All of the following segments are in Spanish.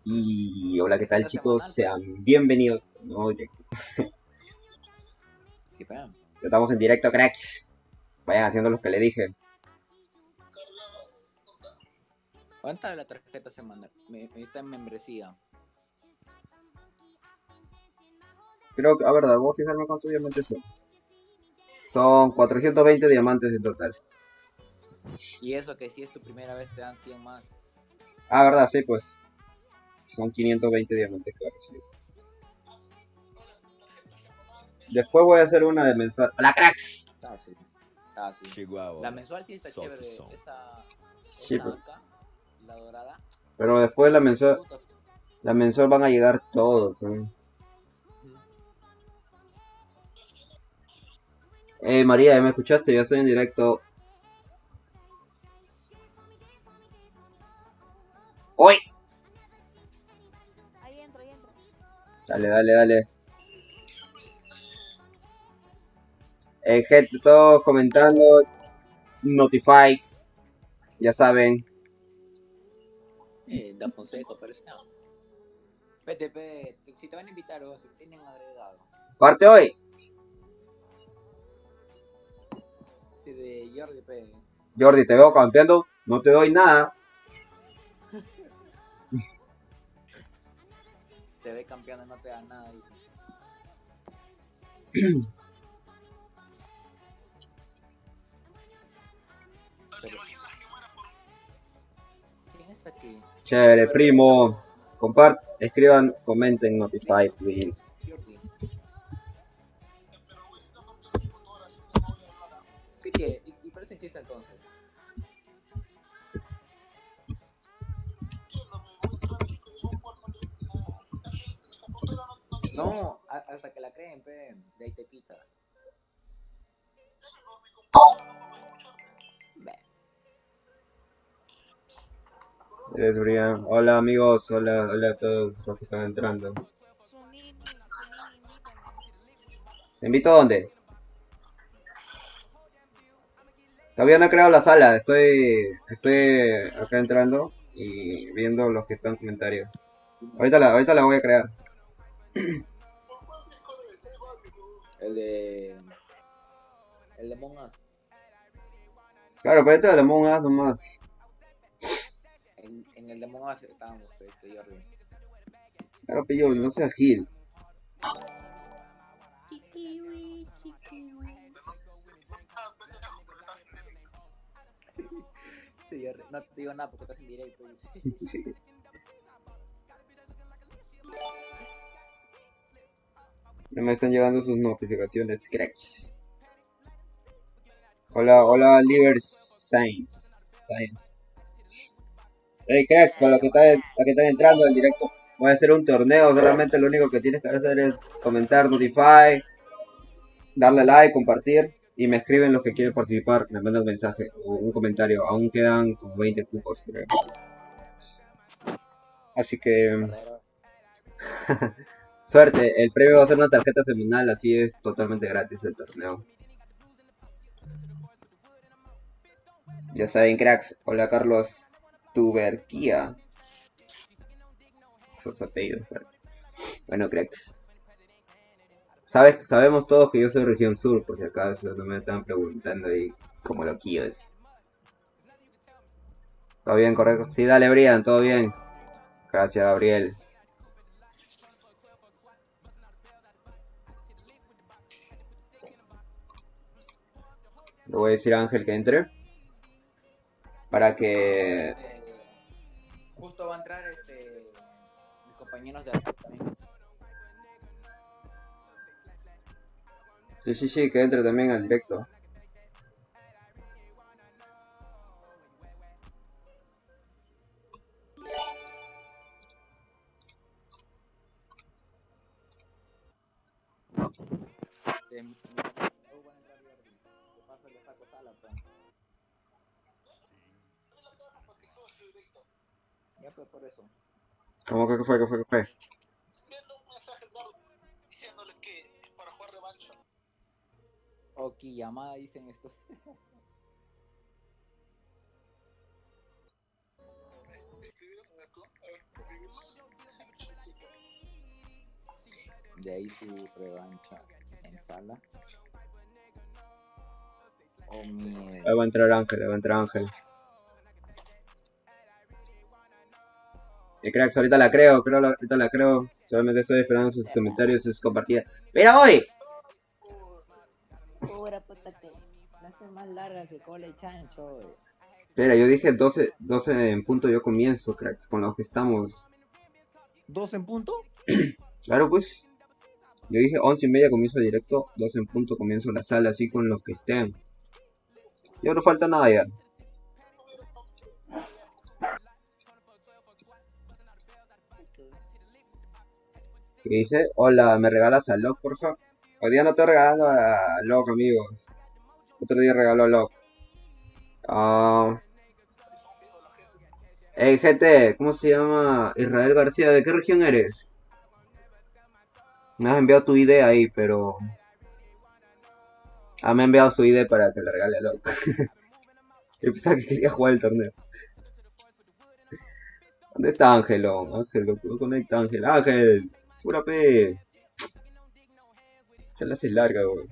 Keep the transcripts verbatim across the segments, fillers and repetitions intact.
Y hola, ¿qué tal Tarjeta chicos? semanal, pe. Sean bienvenidos. No, ya Sí, pe. estamos en directo, cracks. Vayan haciendo lo que le dije. ¿Cuánta es la tarjeta semanal? Me, me está en membresía. Creo que, a ver, voy a fijarme cuántos diamantes son. Son cuatrocientos veinte diamantes en total. Y eso que si es tu primera vez te dan cien más. Ah, verdad, sí, pues. Son quinientos veinte diamantes, claro, sí. Después voy a hacer una de mensual. ¡Hola, cracks! Está así. Está así. Chegou La a mensual sí está Solte o chévere. som. Esa, Sí, esa pues. acá, la dorada, Pero después la sí me mensual, gusta. la mensual van a llegar todos. ¿Eh? Ujú. Eh, María, ¿ya me escuchaste? Ya estoy en directo. ¡Hoy! Ahí entro, ahí entro. Dale, dale, dale. Eh, gente, todos comentando. Notify. Ya saben. Eh, da Fonseca, parece. No. P T P, te- si te van a invitar o si te tienen agregado. Parte hoy. Sí, de Jordi P. Jordi, te veo campeando. No te doy nada. Te ve campeón y no te da nada, dice. Pero, ¿quién está aquí? Chévere, Pero el primo. loco, Compart, escriban, comenten, notify, please. Jordi. ¿Qué quiere? ¿Y, y parece chiste entonces? No, a- hasta que la creen, pe, de ahí te quita. Ve. Eres Brian. Hola amigos, hola, hola a todos los que están entrando. Sunini, Sunini, invítame. ¿Te invito a dónde? Todavía no he creado la sala, estoy, estoy acá entrando y viendo los que están en comentarios. Ahorita la, ahorita la voy a crear. El de. El de Among Us. Claro, pero ahorita la Among Us nomás. En, en el de Among Us estábamos, este, Jordi. Claro, pillo, no seas Gil. Chiquiwi, chiquiwi. Sí, Jordi. No te digo nada porque estás en directo, dice. Ya me están llegando sus notificaciones, cracks. Hola, hola, Liver Science. Science. Hey, cracks, para los que están, los que están entrando en directo, voy a hacer un torneo. Solamente lo único que tienes que hacer es comentar, notify, darle like, compartir. Y me escriben los que quieren participar. Me mandan un mensaje o un comentario. Aún quedan como veinte cupos, creo. Así que, Barrero. suerte. El premio va a ser una tarjeta semanal. Así es totalmente gratis el torneo. Ya saben, cracks. Hola, Carlos Tuberquía. Esos apellidos fuertes. Bueno, cracks. Sabes, sabemos todos que yo soy región sur, por si acaso no me estaban preguntando ahí como loquillos. ¿Todo bien, correcto? Sí, dale, Brian, todo bien. Gracias, Gabriel. Le voy a decir a Ángel que entre. Para que... Este, justo va a entrar este mis compañeros de acá también. Sí, sí, sí, que entre también al directo. Este, mi- mi compañero van a entrar Jordi. De paso le saco sala, pues. Ya, pues por eso. ¿Cómo que fue? ¿Qué fue? ¿Qué fue? O llamada dicen esto. De ahí tu revancha en sala. Oh, miedo. Ahí va a entrar Ángel, ahí va a entrar Ángel. Y cracks, ahorita la creo, creo, ahorita la creo. Solamente estoy esperando sus comentarios, sus compartidas. ¡Mira hoy! Pura puta que la hace más larga que cole chancho, wey. Espera, yo dije doce, doce en punto yo comienzo, cracks, con los que estamos. ¿Dos en punto? Claro, pues. Yo dije once y media comienzo directo, doce en punto comienzo la sala, así con los que estén. Ya no falta nada ya. ¿Qué dice? Hola, ¿me regalas a Locke, porfa? Hoy día no estoy regalando a Locke, amigos. Otro día regalo a Locke. Ah... Hey, G T, ¿cómo se llama? Israel García, ¿de qué región eres? Me has enviado tu I D ahí, pero... Ah, me ha enviado su I D para que le regale a Locke. Yo pensaba que quería jugar el torneo. ¿Dónde está Ángelo? Ángel, no conecta Ángel. Ángel, pura P. Ya la haces larga, güey.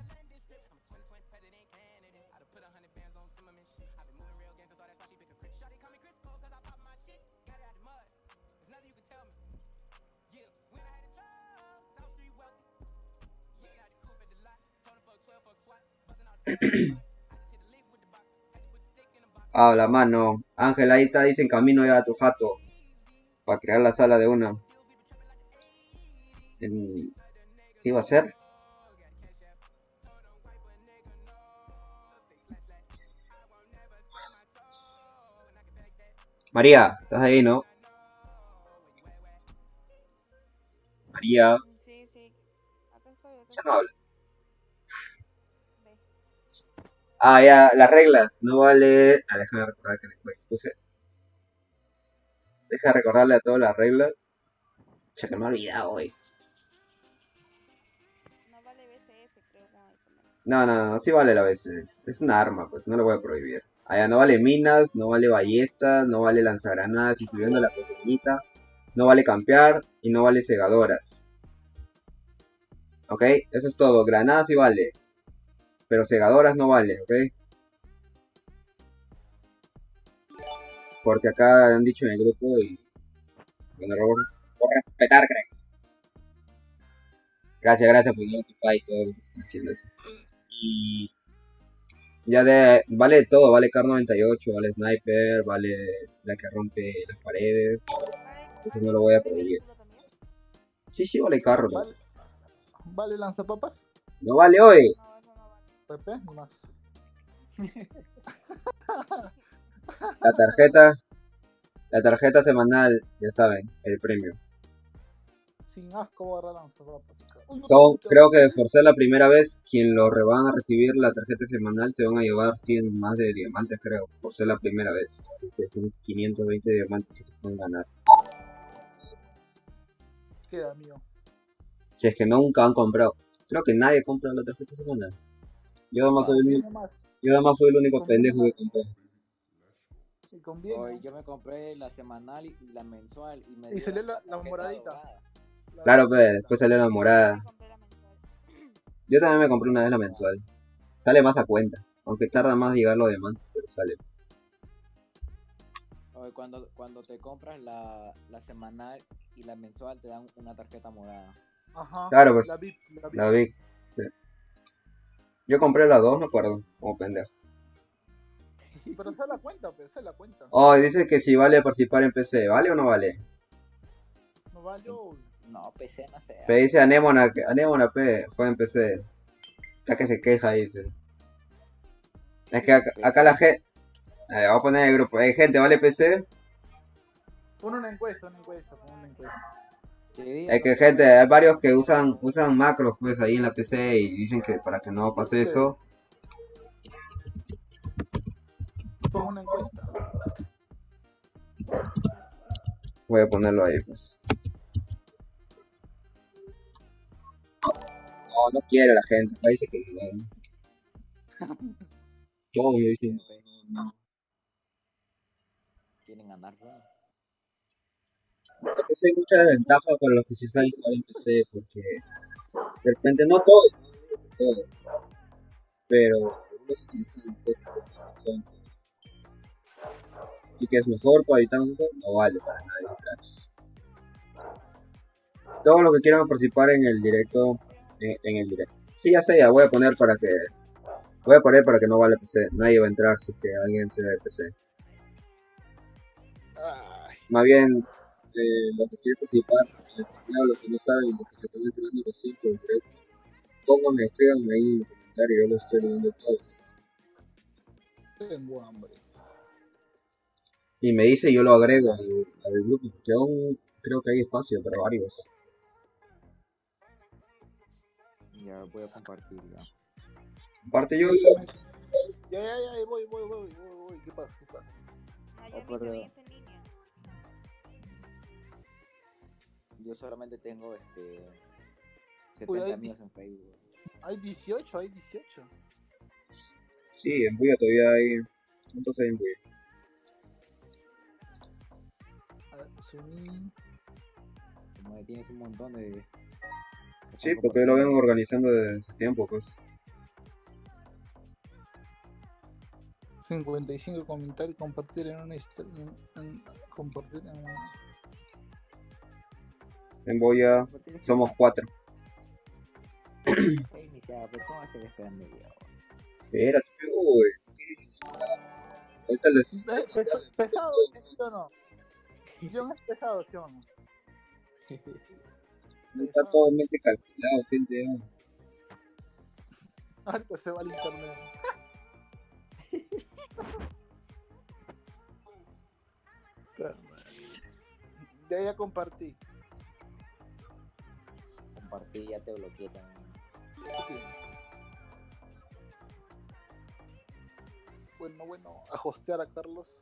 Ah, la mano. Ángel, ahí está, dice en camino ya a tu jato. Para crear la sala de una. En... ¿Qué iba a hacer? María, estás ahí, ¿no? María, Sí, sí. Acá estoy, acá ya no estoy. habla. Ve. Ah, ya, las reglas. No vale... Ah, déjame recordar que después puse... Deja de recordarle a todas las reglas. Ya que me he olvidado hoy. No vale B C S, creo que van a poner. No, no, no, sí vale a veces. Es una arma, pues no lo voy a prohibir. Allá no vale minas, no vale ballestas, no vale lanzagranadas, incluyendo la pequeñita. No vale campear y no vale cegadoras. ¿Ok? Eso es todo. Granadas sí vale. Pero cegadoras no vale, ¿ok? Porque acá han dicho en el grupo y... Bueno, por, por respetar, cracks. Gracias, gracias por notify y todo lo que están haciendo eso. Y... Ya de... Vale todo. Vale Kar noventa y ocho, vale Sniper, vale la que rompe las paredes. Eso no lo voy a ¿Vale prohibir. escudo también? Sí, sí, vale carro. ¿Vale, ¿Vale lanzapapas? No vale hoy. No, eso no vale. Pepe, ni más. La tarjeta. La tarjeta semanal, ya saben, el premio. Sin asco barra lanzapapas. Uy, no Son, te- creo que por ser la primera vez, quien lo re- van a recibir la tarjeta semanal se van a llevar cien más de diamantes, creo. Por ser la primera vez. Así que son quinientos veinte diamantes que se pueden ganar. Queda mío. Si es que nunca han comprado. Creo que nadie compra la tarjeta semanal. Yo además soy el, Así uni- nomás. yo además fui el único Conviene pendejo que más. compró. Y conviene. Hoy yo me compré la semanal y la mensual y me Y se dieron lee la- la tarjeta moradita. dorada. La- Claro, pues, después salió la morada. Yo compré la mensual. Yo también me compré una vez la mensual. Sale más a cuenta. Aunque tarda más llegar los diamantes, pero sale. Hoy cuando, cuando te compras la, la semanal y la mensual te dan una tarjeta morada. Ajá. Claro, pues. La V I P. La V I P. La vi. Sí. Yo compré las dos, no acuerdo. Como pendejo. Pero se la cuenta, pues, se la cuenta. Oh, y dice que si vale participar en P C. ¿Vale o no vale? No vale. Uy. No, P C no sé. Me dice Anémona, que Anémona P, juega en P C. Ya que se queja, dice. Es que acá, acá la gente... Voy a poner en el grupo. Hey, gente, ¿vale P C? Pon una encuesta, una encuesta, pon una encuesta. Que digan Es que los gente, cabrones. hay varios que usan usan macros pues ahí en la P C y dicen que para que no pase eso, Pon una encuesta. voy a ponerlo ahí pues. No, no quiere la gente, acá dice que no. Todos me dicen no, no. Quieren ganar, bueno. Entonces hay mucha desventaja para los que sí saben jugar en P C porque De repente no todos, no todos, pero algunos utilizan cosas que no son. Así que es mejor para editar un juego, no vale para nada cracks. Todos los que quieran participar en el directo, en, en el directo. Sí, ya sé, ya voy a poner para que voy a poner para que no vale P C. Nadie va a entrar si que alguien se ve P C. Ay, Más bien, eh, los que quieren participar, eh, los que no saben, los que se están enterando recién por el directo, pónganme, escríbanme ahí en el comentario, yo lo estoy leyendo todo. tengo hambre. Y me dice y yo lo agrego al, al grupo, porque aún creo que hay espacio para varios. Ya voy a compartir ya. Aparte yo, Ya, ya, ya, voy, voy, voy, voy, voy. ¿Qué pasa? ¿Qué pasa? Ay, Oh, a mí pero- también está en línea. Yo solamente tengo este Uy, setenta ahí- amigos en Facebook. Hay dieciocho, hay dieciocho. sí, en Buya todavía hay... ¿Cuántos hay en Buya? A ver, Sunin. Como que tienes un montón de. Sí, porque lo vengo organizando desde hace tiempo, pues. cincuenta y cinco comentarios, compartir en una historia. En, en- compartir en una. En Buya somos cuatro. Iniciado, pero ¿cómo hacer esperar media hora? Espérate, uy. Ahorita les... Eh, pesa- ¿Pesado? ¿Sí o no? John es pesado, ¿sí o no? Está totalmente calculado, gente. Ya. Ahorita se va al internet. Ya, ya compartí. Compartí, ya te bloqueé también. ¿Qué tienes? Bueno, bueno, a hostear a Carlos.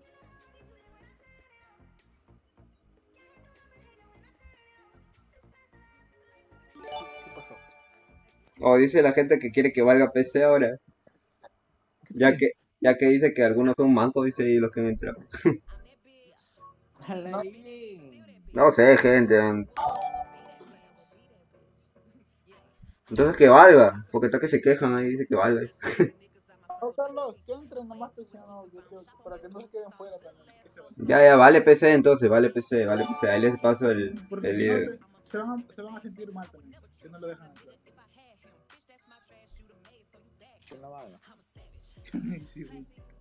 ¿Qué, qué pasó? Oh, dice la gente que quiere que valga P C ahora. Ya que, ya que dice que algunos son mancos, dice y los que han entrado. ¡Hala, No. Lili! No sé, gente. Entonces que valga, porque está que se quejan ahí, dice que valga. No, Carlos, que entren nomás, pues, no, yo- yo- para que no se queden fuera también. que se vayan. Ya, ya, vale P C entonces, vale P C, vale P C. Ahí les paso el, Porque el si no, líder. se, se van a, se van a sentir mal también, que no lo dejan entrar. Que no valga. Sí, sí.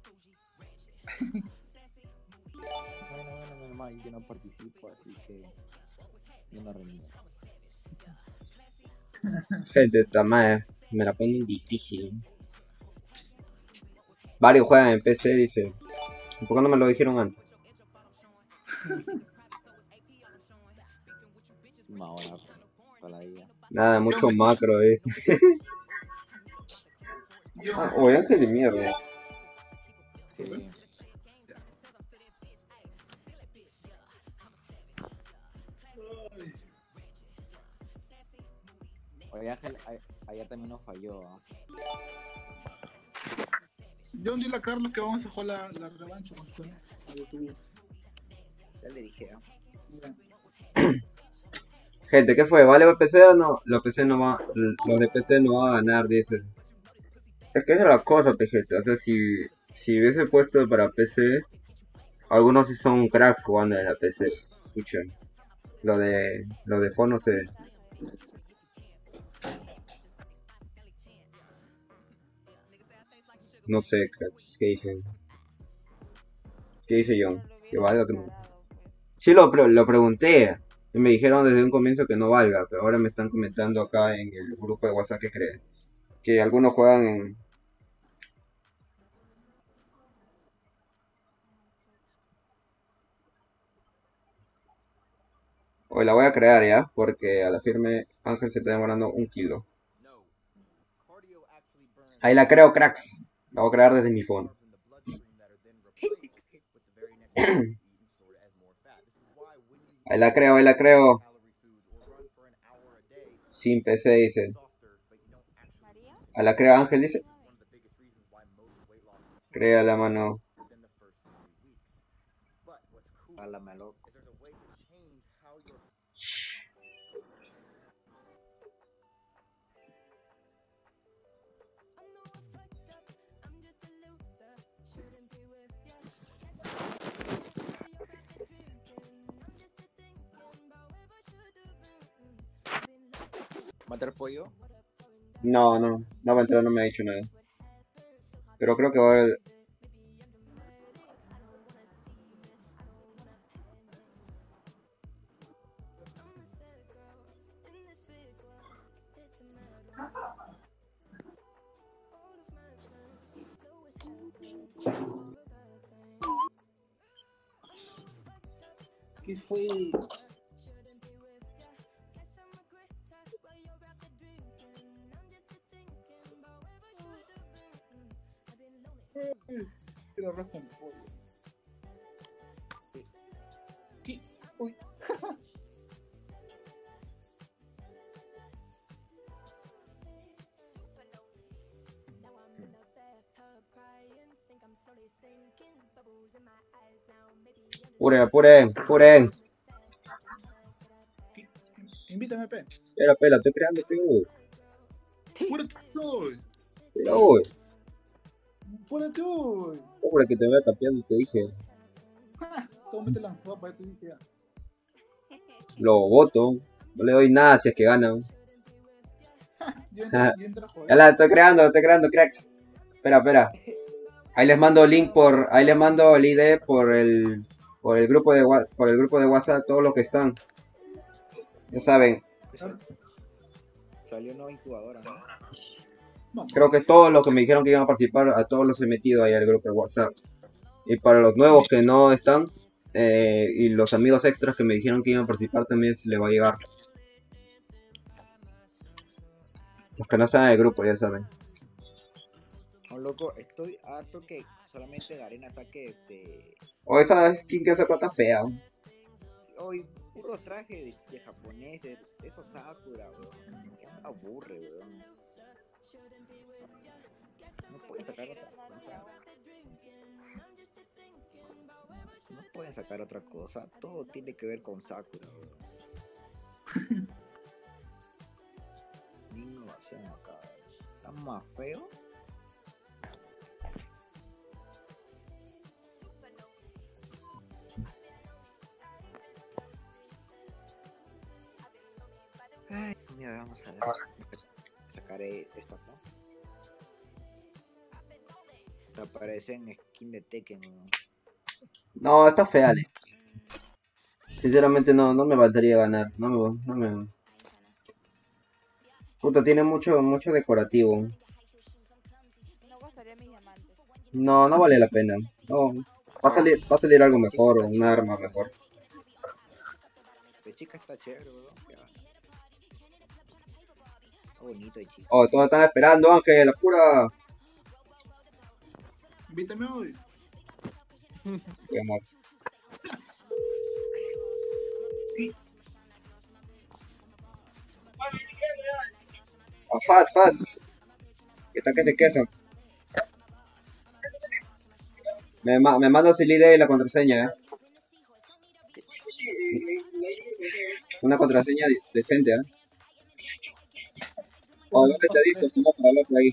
Bueno, bueno, menos mal, yo no participo, así que yo no renuncio. Gente, esta madre me la ponen difícil. Varios juegan en P C, dice. ¿Por qué no me lo dijeron antes? Una hora para la vida. Nada, mucho macro, eh. Ah, oye, Ángel de mierda. Sí. Oye, Ángel, a- allá también nos falló. ¿ah? Yo dile a Carlos que vamos a jugar la, la revancha con su a YouTube. Ya le dije, ¿ah? Mira, Gente, ¿qué fue? ¿Vale P C o no? Los P C no va, los de P C no van a ganar, dice. Es que esa es la cosa, pe, gente. O sea, si, si hubiese puesto para P C, algunos sí son cracks jugando en la P C. Escuchen. Lo de, lo de fondo se... No sé, cracks. ¿Qué dicen? ¿Qué dice John? Pero lo Que hubiera valga que no. aclarado, pues. Sí, lo, pre- lo pregunté. Y me dijeron desde un comienzo que no valga. Pero ahora me están comentando acá en el grupo de WhatsApp que creen. Que algunos juegan en... Hoy la voy a crear ya. Porque a la firme Ángel se está demorando un kilo. Ahí la creo, cracks. La voy a crear desde mi phone. Ahí la creo, ahí la creo. Sin P C, dice. ¿María? A la creo Ángel, dice. Mami. Crea la mano. Háblame, loco. ¿Matar pollo? No, no, no va a entrar, no me ha dicho nada. Pero creo que va a... ¿Qué fue? Quiero arroz con pollo. ¿Qué? Uy. Apuren, apuren, apuren. ¿Qué? Invítame, pe. Espera, espera, estoy creando, tío. Pura tú. Pero, uy, Pura tú. ¿cómo que te vea campeando? Te dije, Toma, te lanzó para este día. lo voto. No le doy nada si es que ganan. Yo entro, yo entro a joder. Ya la estoy creando, la estoy creando, cracks. Espera, espera. Ahí les mando el link por, ahí les mando el I D por el, por el grupo de, Wha- por el grupo de WhatsApp, todos los que están. Ya saben, Salió una incubadora, ¿no? Vamos. creo que todos los que me dijeron que iban a participar, a todos los he metido ahí al grupo de WhatsApp. Y para los nuevos que no están, eh, y los amigos extras que me dijeron que iban a participar también se les va a llegar. Los que no están en el grupo, ya saben. Oh, loco, estoy harto que solamente Garena saque este... O esa skin que sacó está fea. Hoy, puro traje de, de japoneses, eso Sakura, weón. Ya me aburre, weón. No pueden sacar otra cosa. No pueden sacar otra cosa. Todo tiene que ver con Sakura, weón. Ni innovación acá. ¿Está más feo? Ay, mira, vamos a ver. Sacaré esta, ¿no? Te aparece en skin de Tekken, weón. No, está fea, Ale. Sinceramente no, no me valdría ganar. No me, no me... Puta, tiene mucho, mucho decorativo. No gastaría mis diamantes. No, no vale la pena. No, va a salir, va a salir algo mejor, un arma mejor. La chica está chévere, weón. Ya. Está bonito el chico. Oh, todos están esperando, Ángel, apura. Invítame hoy. Qué amor. Ah, fast, fast. Que está que se queja. Me, ma- me mandas el I D y la contraseña, eh. Una contraseña de- decente, eh. Oh, ¿dónde te dijo? Si no, para hablar por ahí.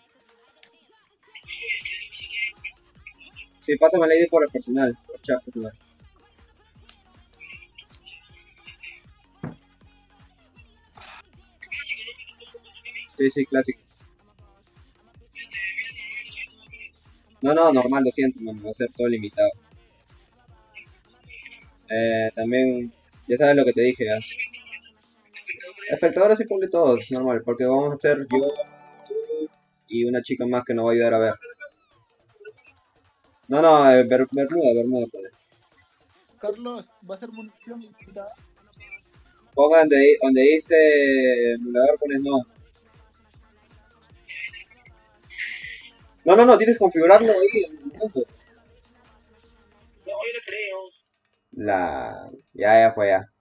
Sí, pásame el I D por el personal, por chat personal. Sí, sí, clásico. No, no, normal, lo siento, man, va a ser todo limitado. Eh, también, ya sabes lo que te dije, ya. Efectuadores y ponle todos, normal, porque vamos a hacer yo tú y una chica más que nos va a ayudar a ver. No, no, eh, Ber- Bermuda, Bermuda, pues. Carlos, va a ser munición invitada. Pongan donde, donde dice emulador, pones no. No, no, no, tienes que configurarlo ahí en el momento. La... Ya, ya fue, ya.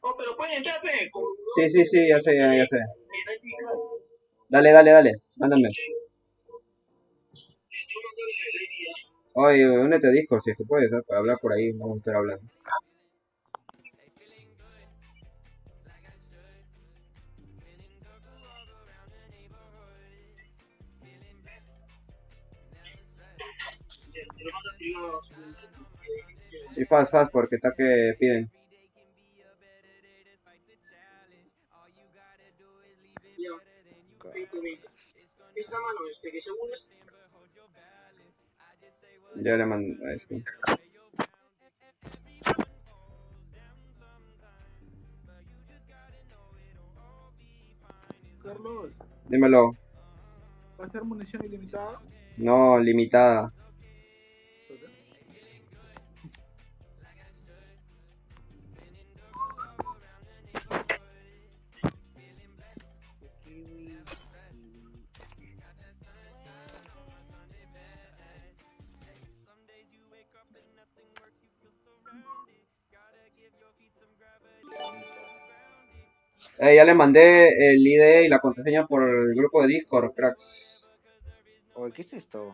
Sí, sí, sí, ya sé, ya, ya sé. Dale, dale, dale, mándame. Oye, únete a Discord si es que puedes, ¿eh? Para hablar por ahí, vamos a estar hablando. Sí, fast, fast, porque está que piden. Ya le mando a este. Carlos, Dímelo. ¿va a ser munición ilimitada? No, limitada. Kiwi. Eh, ya le mandé el I D y la contraseña por el grupo de Discord, cracks. Oye, ¿qué es esto?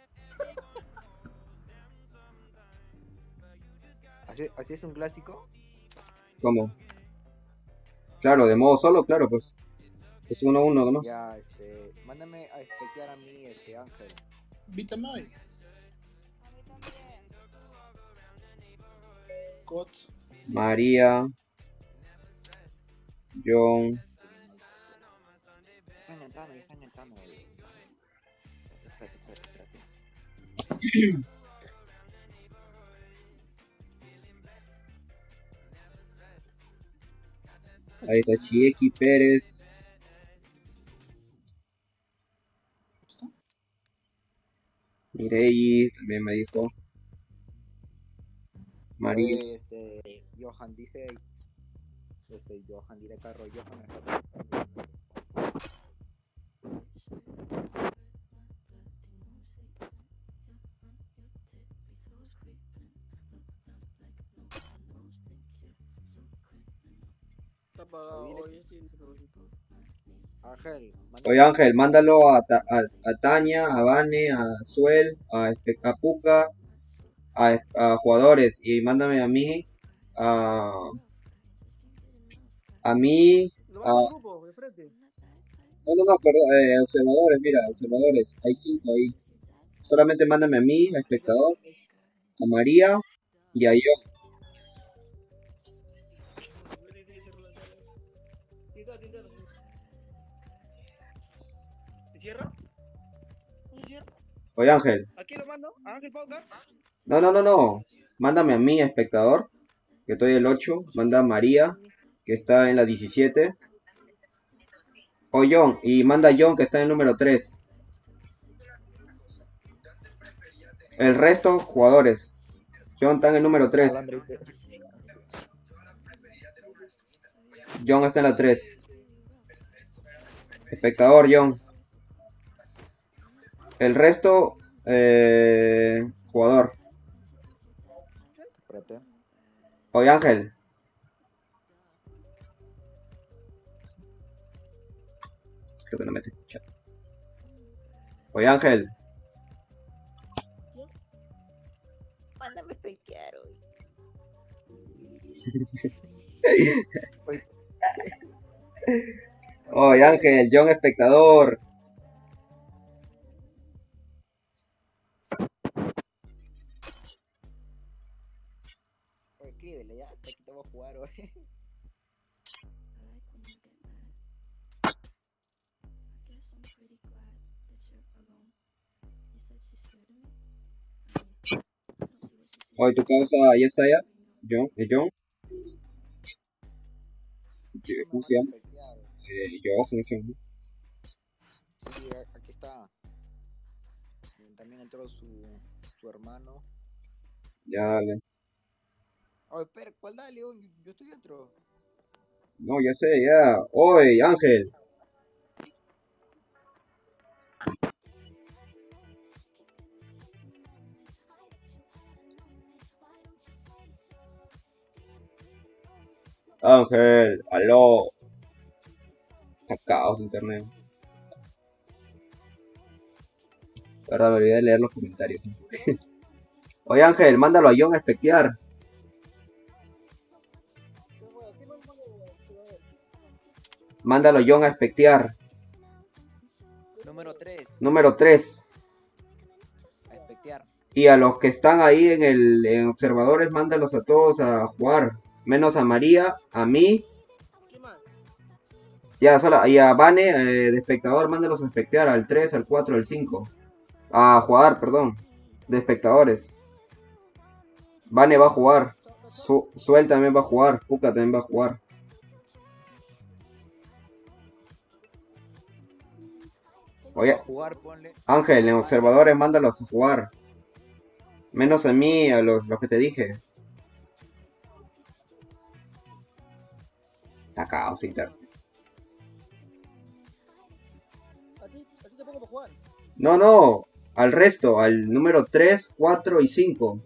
¿Así, así es un clásico? ¿Cómo? Claro, de modo solo, claro, pues. Es uno a uno nomás. Ya, este, mándame a espectear a mí, este, Ángel. Vitanoy, A mí también. Cots. María, John, Están entrando, ya están entrando. Espérate, espérate, espérate. ahí está Chieki Pérez, Mireyi, también me dijo. María, Oye, este, Johan dice, este, Johan, diré carro, Johan está Está apagado, Dile- oye, sí, Ángel, oye Ángel, mándalo a, Ta- a, a Tania, a Vane, a Suel, a, Espe- a Puka, a, a jugadores y mándame a mí, a, a mí, Lo a, mando al grupo, de frente. no, no, no, perdón, eh, observadores, mira, observadores, hay cinco ahí. Solamente mándame a mí, a espectador, a María y a yo. ¿Se cierra? ¿Se cierra? Oye Ángel, ¿A quién lo mando? ¿A Ángel Pauca? no, no, no, no, mándame a mí, a espectador, que estoy el ocho, manda a María, que está en la diecisiete, o John, y manda a John, que está en el número tres. El resto, jugadores. John está en el número tres. John está en la tres. Espectador, John. El resto, eh, jugador. Espérate. Oye Ángel. Creo que no me estoy escuchando. Oye Ángel. Mándame espectear hoy. Oye Ángel, John espectador. Oye, escríbele ya, aquí te voy a jugar hoy. Oye, tu causa ya está ya. John, ¿eh, John? ¿Cómo se llama? Eh, Johan, ese hombre. Sí, a- aquí está. Y también entró su, su hermano. Ya, dale. Oye, espera, ¿cuál da, León? Yo, yo estoy dentro. No, ya sé, ya. Oye, Ángel. Ángel, aló. Está caos internet. Verdad, me olvidé de leer los comentarios. Oye Ángel, mándalo a John a espectear. Mándalo a John a espectear. Número tres, Número tres. a espectear. Y a los que están ahí en el en observadores, mándalos a todos a jugar. Menos a María, a mí ¿Qué más? Ya, solo, y a Vane, eh, de espectador, mándalos a espectear al tres, al cuatro, al cinco. A jugar, perdón. De espectadores. Vane va a jugar. Su Suel también va a jugar. Puka también va a jugar. Oye, A jugar, ponle. Ángel, en observadores, mándalos a jugar. Menos a mí, a los, los que te dije. Está caos, Inter. A ti, a ti te pongo para jugar. No, no. Al resto, al número tres, cuatro y cinco.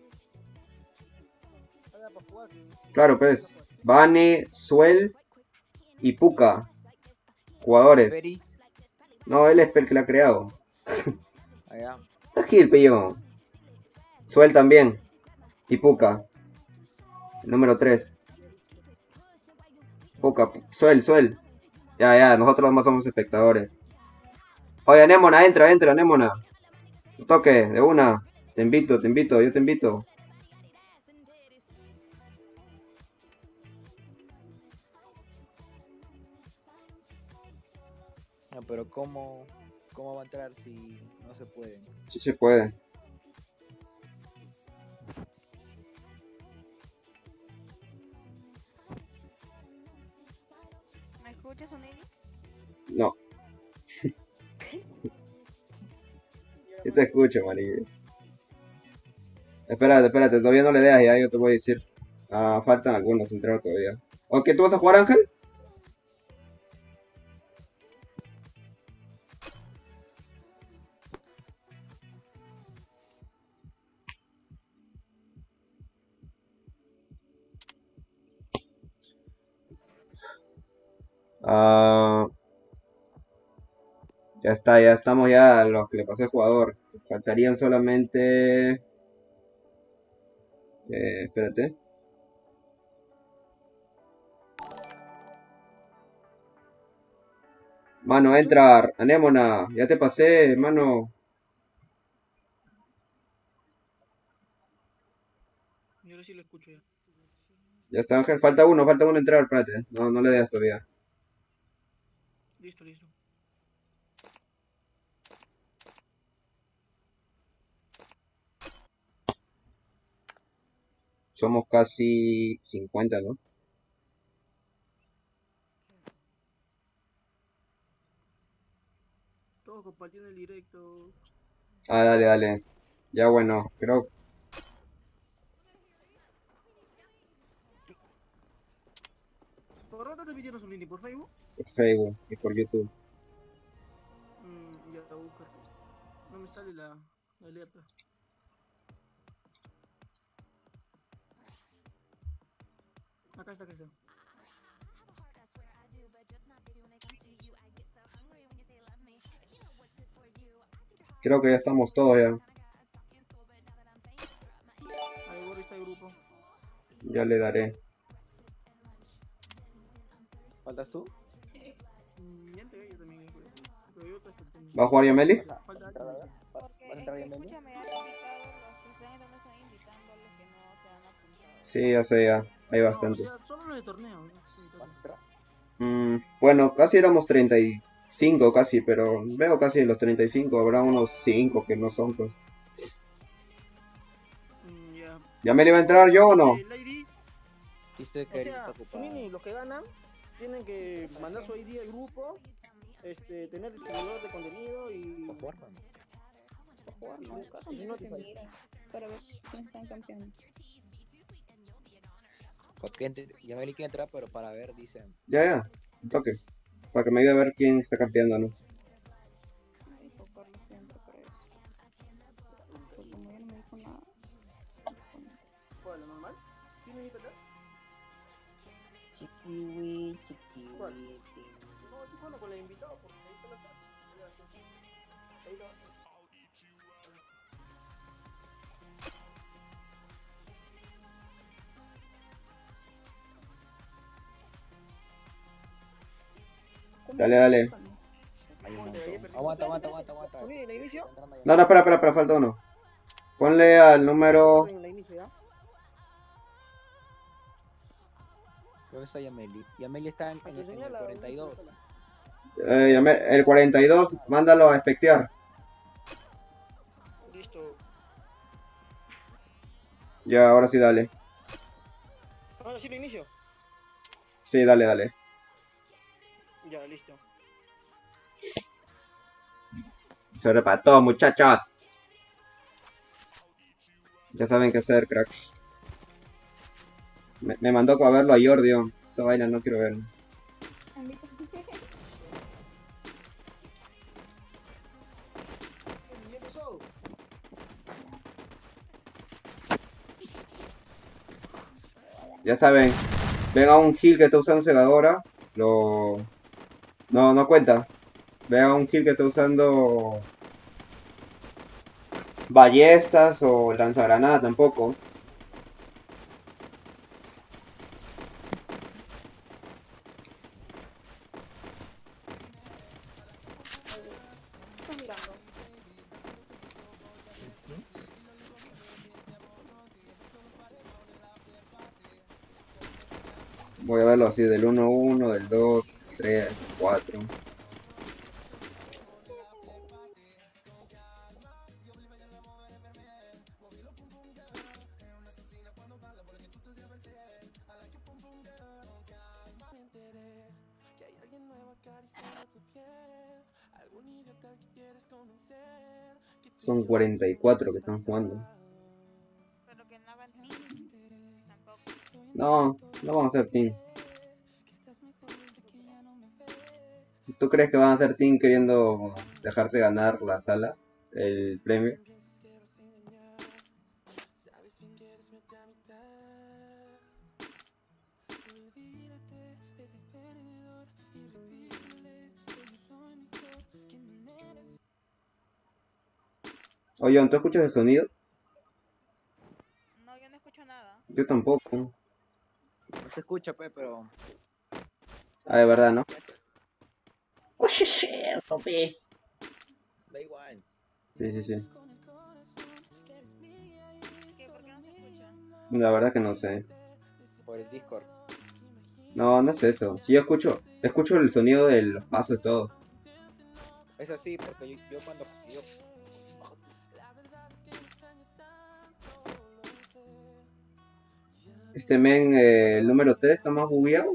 Allá para jugar. Claro, pues. Vane, Suel y Puka. Jugadores. Feris. No, él es el que la ha creado. Allá. Está Gil, pillo. Suel también. Y Puka. El número tres. Puka. Suel, Suel. Ya, ya, nosotros más somos espectadores. Oye, Anémona, entra, entra, Anémona. Un toque, de una. Te invito, te invito, yo te invito. No, pero ¿cómo, ¿cómo va a entrar si no se puede? Sí se puede. ¿Me escuchas, Onini? No. Yo te escucho, María. Espérate, espérate, todavía no le deas, ya yo te voy a decir. Ah, faltan algunos, entrar todavía. ¿Ok, tú vas a jugar, Ángel? Ah, ya está, ya estamos ya a los que le pasé el jugador. Faltarían solamente... Eh, espérate. Mano, entra, Anémona. Ya te pasé, mano. Yo ahora sí lo escucho ya. Ya está, Ángel. Falta uno, falta uno entrar, espérate. No, no le das todavía. Listo, listo. Somos casi cincuenta, ¿no? Todos compartiendo el directo. Ah, dale, dale. Ya bueno, creo ¿Por dónde te pidieron su link? ¿Por Facebook? por Facebook y por YouTube. Mm, ya la busco. No me sale la, la alerta. Acá está, acá está. Creo que ya estamos todos ya. Ahí borro ese grupo. Ya le daré. ¿Faltas tú? Mm, ya entré, yo también. Pero yo te ¿Va a jugar Yameli? Falta ¿Entrar alguien. allá? ¿Va- Porque ¿Vas a es entrar que, bien, Meli? escúchame, han invitado los que están entrando, están invitando a los que no se han apuntado. Sí, ya sé, ya. Hay No, o bastantes. sea, solo los de torneo. ¿no? Sí, ¿Vas a entrar? Mm, bueno, casi éramos treinta y cinco casi, pero veo casi de los treinta y cinco. Habrá unos cinco que no son, pues. Mm, ya. ¿Yameli va a entrar yo o no? Eh, Lady, Viste o que ahorita sea, está ocupado. Sumini, los que ganan tienen que mandar su I D al grupo, este, tener distribuidor de contenido y... ¿Va a jugar, man? Para jugar, y ¿no? su- y su Que Notify. miren, para ver quiénes están campeando. Porque ent- ya Meli quiere entrar, pero para ver, dicen. Ya, ya. Un toque. Para que me ayude a ver quién está campeando, ¿no? Ay, por Carlos siempre para eso. Pero como ya no me dijo nada. ¿Cuál, lo normal? ¿Tienes I P T? Chiquiwi, ¿Cuál? chiquiwi. No, tú solo con el invitado, porque ahí está la sala. Ahí lo haces. ¿Cómo Dale, se dale. buscan? Hay un Ponte ahí, montón. perfecto. Aguanta, aguanta, aguanta, aguanta. Sumini, ¿la inicio? Está entrando ya. No, no, espera, espera, espera, falta uno. Ponle al número... Orden, la inicio ya. ¿Dónde está Yameli? Yameli está en, A en, tu en el señal, la cuarenta y dos. inicio, Eh, llamé- el cuarenta y dos, mándalo a espectear. Listo. Ya, ahora sí, dale. Ahora sí lo inicio. Sí, dale, dale. Ya, listo. Se repató, muchachos. Ya saben qué hacer, cracks. Me, me mandó a verlo a Jordio. Esa vaina no quiero ver. A mí también. Ya empezó. Ya saben, ven a un heal que está usando segadora. Lo. No, no cuenta. Ven a un heal que está usando ballestas o lanzagranada tampoco. Estoy mirando. Voy a verlo así, del uno uno, del dos, tres, cuatro. Son cuarenta y cuatro que están jugando. Pero que no hagan team. Tampoco. No, no vamos a hacer team. ¿Tú crees que van a hacer team queriendo dejarse ganar la sala? El premio. Oye, ¿tú escuchas el sonido? No, yo no escucho nada. Yo tampoco. No se escucha, pe, pero. Ah, de verdad, ¿no? Oye, shit, papi. Da igual. Sí, sí, sí. ¿Qué? ¿Por qué no se escucha? La verdad que no sé. Por el Discord. No, no es eso. Sí, yo escucho, escucho el sonido de los pasos y todo. Eso sí, porque yo, yo cuando. Yo, Este men, eh, el número tres está más bugueado.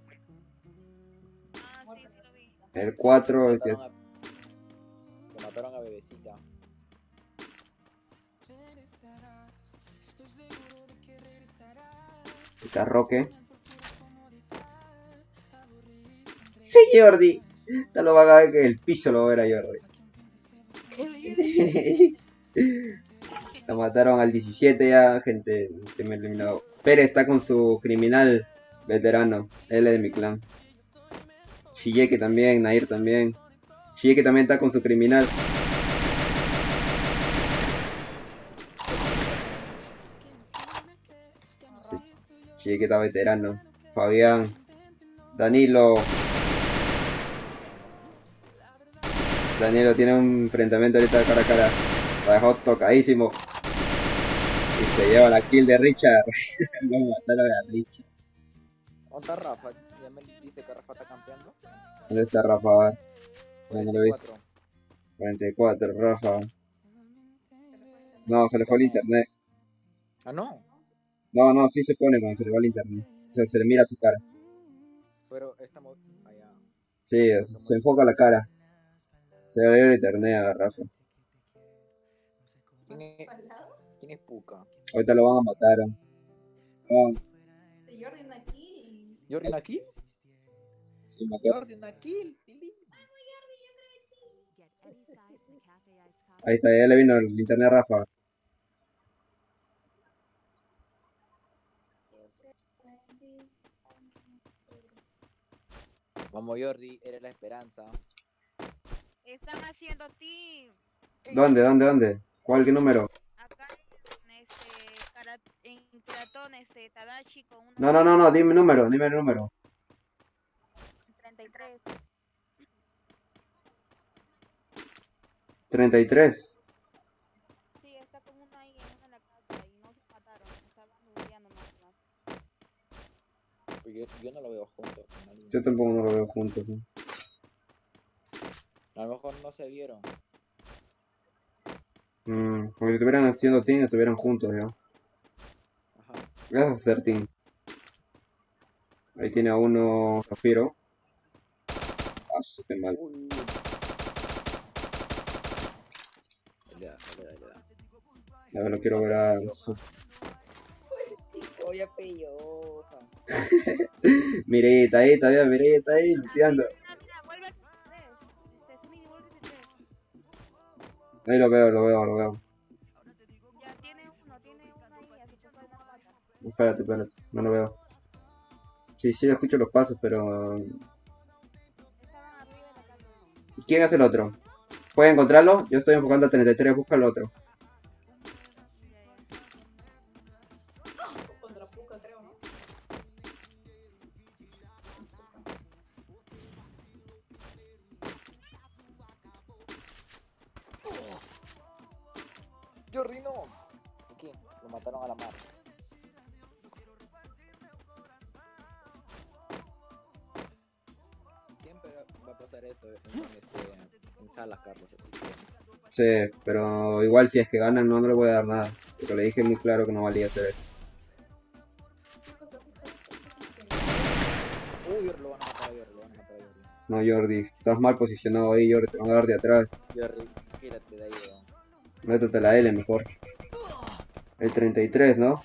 Ah, sí, sí lo vi. El cuatro, el que mataron a, lo mataron a Bebecita. está Roque. Sí, Jordi. Ya lo van a ver que el piso lo va a ver a Jordi. Lo mataron al diecisiete ya, gente. Se me eliminó. Pérez está con su criminal veterano. Él es de mi clan. Shigeki también, Nair también. Shigeki también está con su criminal. Shigeki está veterano. Fabián. Danilo. Danilo tiene un enfrentamiento ahorita cara a cara. Lo dejó tocadísimo. Y se lleva la kill de Richard. Lo mataron a Richard. ¿Dónde está Rafa? Ya me dice que Rafa está campeando. ¿Dónde está Rafa? No, no lo he visto. cuarenta y cuatro. cuarenta y cuatro, Rafa. No, se le fue el internet. Ah, no. No, no, sí se pone cuando se le va el internet. O sea, se le mira su cara. Pero estamos allá. Sí, se enfoca la cara. Se le va el internet a Rafa. ¿Quién es, ¿quién es Puka? Ahorita lo van a matar. No, Jordi aquí. ¿Jordan aquí? sí, mató. Jordan aquí. Ahí está, ya le vino el internet a Rafa. Vamos, Jordi, eres la esperanza. Están haciendo team. ¿Dónde, dónde, dónde? ¿Cuál, qué número? Acá en este. Kara- En Karatón, este. Tadashi con uno. No, no, no, no, dime el número, dime el número. treinta y tres. treinta y tres. Sí, está con uno ahí en una de la casa y no se mataron. Estaban luteando nada más. Yo, yo no lo veo junto con alguien. Yo tampoco no lo veo juntos. ¿Sí? A lo mejor no se vieron. Mm, porque si estuvieran haciendo team, estuvieran juntos ya. Ajá. Gracias a hacer team. Ahí tiene a uno Zafiro. Ah, su, qué mal. Uy, uy, uy. Le da, le da, le da. A ver, lo quiero ver a su... Oye, pelloja. Mirita ahí, todavía Mirita ahí, luteando. Mira, mira, vuelve al tres. Se sube y vuelve al tres. Ahí lo veo, lo veo, lo veo. Ya tiene uno, tiene uno ahí, así que puede dar la pata. Espérate, espérate, no lo veo. Sí, sí, escucho los pasos, pero... Estaban arriba de la casa. ¿Quién es el otro? ¿Puedes encontrarlo? Yo estoy enfocando a treinta y tres, busca el otro. Contra Puka, creo, ¿no? Jordi, no. Aquí, lo mataron a la mar. Siempre va a pasar eso en, este, en salas, Carlos. Así que... Sí, pero igual si es que ganan no, no le voy a dar nada. Pero le dije muy claro que no valía hacer eso. Uy, lo van a matar a Jordi, lo van a matar a Jordi. No, Jordi, estás mal posicionado ahí, Jordi, te van a dar de atrás. Jordi, quédate de ahí, weón. Métete la L mejor. El treinta y tres, ¿no?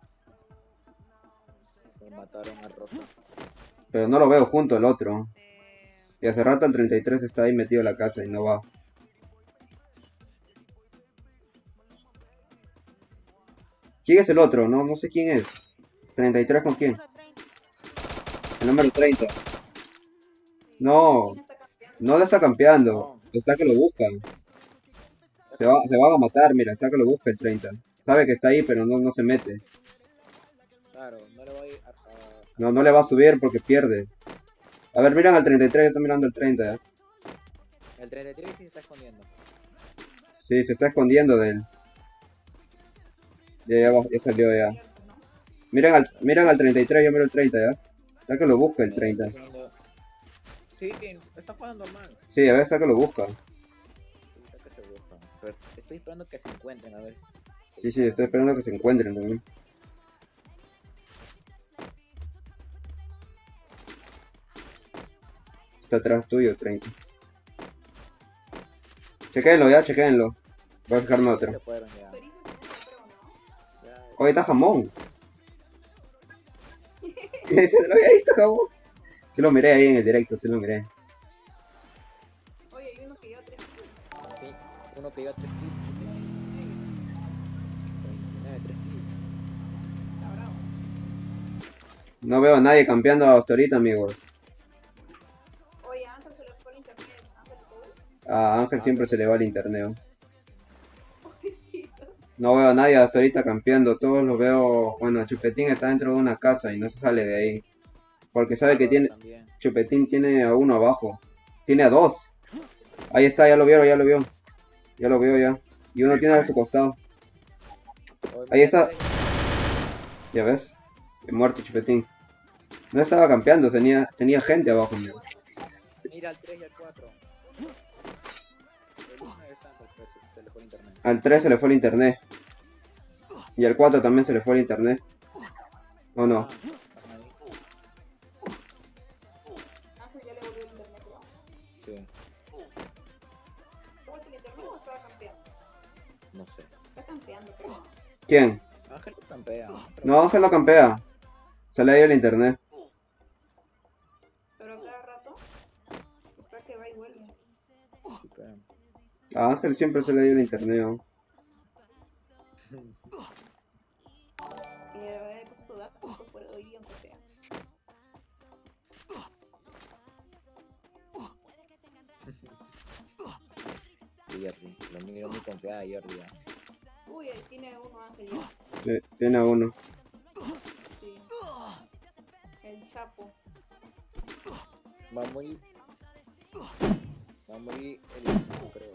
Lo mataron a Rosa. Pero no lo veo junto al otro. Y hace rato el treinta y tres está ahí metido en la casa y no va. ¿Quién es el otro? No, no sé quién es. ¿treinta y tres con quién? El número treinta. No, no lo está campeando. Está que lo busca. Se va, se va a matar, mira, está que lo busca el treinta. Sabe que está ahí, pero no, no se mete. Claro, no le voy a... a- No, no le va a subir porque pierde. A ver, miran al treinta y tres, yo estoy mirando al treinta, ¿eh? El treinta y tres sí se está escondiendo. Sí, se está escondiendo de él. Ya, ya, va- ya salió ya. Miren al, miren al treinta y tres, yo miro el treinta, ¿ya? Está que lo busca el treinta. Está escondiendo- Sí, está jugando mal. Sí, a ver, está que lo busca. Sí, está que se busca. Pero estoy esperando que se encuentren, a ver. Sí, sí, estoy esperando que se encuentren también. Está atrás tuyo, treinta. Chequéenlo ya, chequéenlo. Voy a fijarme Se otro. fueron ya. Pericia se creo, ¿no? Ya, Oye, está jamón. ¿Qué? ¿Se lo había visto jamón? Sí lo miré ahí en el directo, sí lo miré. Oye, hay uno que lleva tres kills. sí, uno que lleva tres kills. veintinueve, tres kills. Está bravo. No veo a nadie campeando hasta ahorita, amigos. Oye, Ángel se le fue el internet. Ángel, ¿tú? A Ángel siempre se le va el internet. Pobrecito. No veo a nadie hasta ahorita campeando. Todos los veo. Bueno, Chupetín está dentro de una casa y no se sale de ahí. Porque sabe que tiene. También. Chupetín tiene a uno abajo. Tiene a dos. Ahí está, ya lo vieron, ya lo vio. Ya lo veo ya. Y uno tiene a su costado. Oye, Ahí mira, está. tres. Ya ves. He muerto Chupetín. No estaba campeando, tenía, tenía gente abajo. Amigo. Mira el tres y el cuatro. El uno está en el tres, se le fue el internet. Al tres se le fue el internet. Y al cuatro también se le fue el internet. ¿O no? Ah, ajá, ahí. Ángel ya le volvió el internet, creo. Sí, ¿Te vuelve el internet o estaba campeando? no sé. Está campeando, creo. ¿Quién? Ángel campea. No, Ángel no campea. Se le ha ido el internet. Pero cada rato, está que va y vuelve. Sí, pero- A Ángel siempre se le ha ido el internet. ¿No? Y de verdad he puesto datos, pues por hoy día, aunque sea. Y Jordi, lo miro muy confiada a Jordi. ya. Uy, ahí tiene uno Ángel ya. Sí, tiene a uno. Sí. El Chapo. Va a morir. Va a morir el último, creo.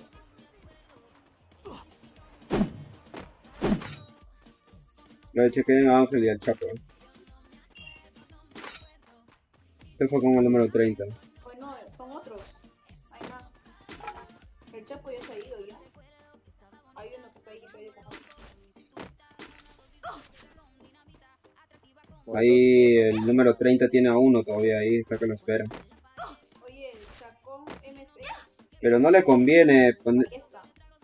Lo chequeé a Ángel y al Chapo. Este fue con el número treinta. Pues no, son otros. Hay más. Ahí el número treinta tiene a uno todavía ahí, está que lo espera. Oye, el Chacón M C. Pero no le conviene poner... Ahí está.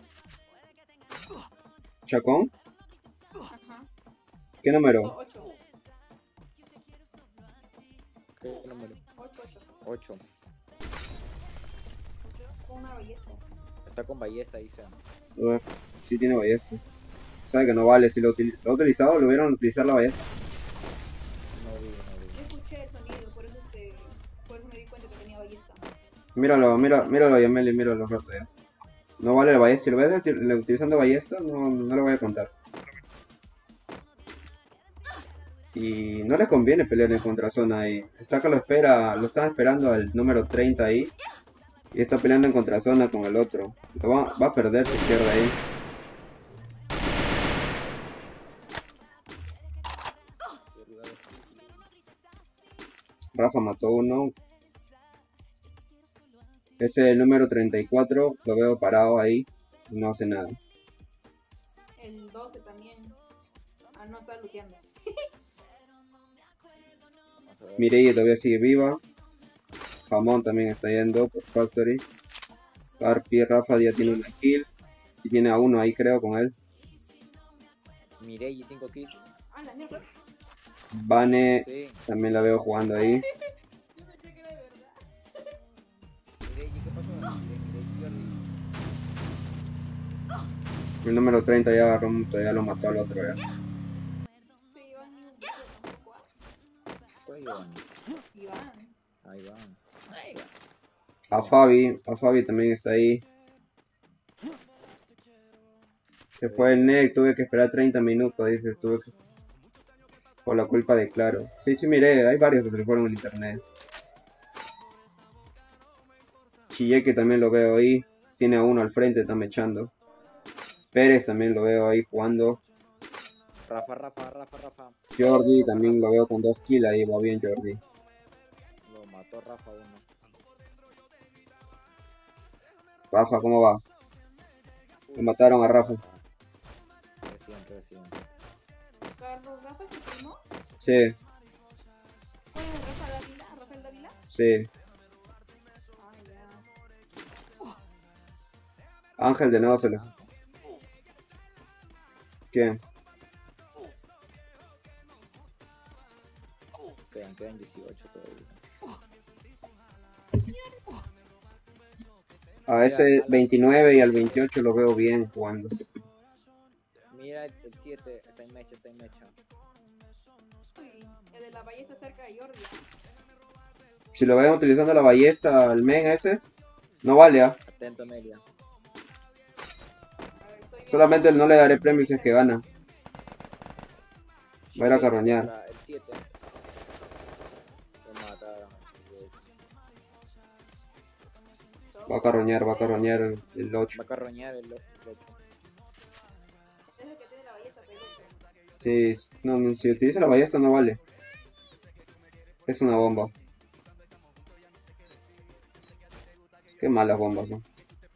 ¿Chacón? Ajá. ¿Qué número? ocho. ¿Qué número? ocho, ocho. ocho. Con una ballesta. Está con ballesta, dice. A ver, sí tiene ballesta. Sabe que no vale, si lo, util- lo ha utilizado, lo hubieran utilizar la ballesta. No vi, no vi. Yo escuché el sonido, por eso, este, por eso me di cuenta que tenía ballesta. Míralo, mira, míralo, Yameli, míralo rato ya. No vale la ballesta, si lo ves util- utilizando ballesta, no, no le voy a contar. Y no le conviene pelear en contrazona ahí. Está que lo espera, lo están esperando al número treinta ahí. Y está peleando en contrazona con el otro. Lo va, va a perder su izquierda ahí. Rafa mató uno. Ese el número treinta y cuatro, lo veo parado ahí. No hace nada. El doce también. Ah, no, está luteando. Vamos a ver. Mireille todavía sigue viva. Jamón también está yendo por Factory. Carpi, Rafa ya tiene una kill. Y tiene a uno ahí creo con él. Mireille cinco kills. Ah, la mierda. Vane Sí. también la veo jugando ahí. Yo pensé que era de verdad. Mireille, ¿qué pasó? Mireille, Jordi. El número treinta ya agarró, ya lo mató al otro ya. Sí, Iván ni un video tampoco. ah. ¿Cuál es Iván? Iván. Ahí van. Ahí va. A Fabi, a Fabi también está ahí. Se fue el N E C, tuve que esperar treinta minutos, dice, tuve que... Por la culpa de Claro. Sí, sí, miré, hay varios que se le fueron en internet. Chilleque también lo veo ahí. Tiene a uno al frente, está mechando. Pérez también lo veo ahí jugando. Rafa, Rafa, Rafa, Rafa. Jordi también lo veo con dos kills ahí, va bien Jordi. Lo mató Rafa uno. Rafa, ¿cómo va? Lo mataron a Rafa. Recién, recién. Carlos, ¿Rafa es tu primo? Sí, ¿Cuál es Rafa Dávila? ¿Rafael Dávila? sí. Ah, ya. Ángel de nuevo se lo... ¿Quién? Quedan, quedan dieciocho todavía. A ese veintinueve y al veintiocho lo veo bien jugando. Mira el siete, está en mecha, está en mecha. Uy, el de la ballesta cerca de Jordi. Si lo ven utilizando la ballesta al men ese, no vale, ¿ah? Atento, Amelia. A ver, estoy viendo. Solamente no le daré premios si es que gana. Va a ir a carroñar. Contra El siete. Lo mataron. Va a carroñar, va a carroñar el, el ocho. Va a carroñar el ocho. Es el que tiene la ballesta, pero Sí, no, no, si utiliza la ballesta no vale. Es una bomba. Qué malas bombas, ¿no?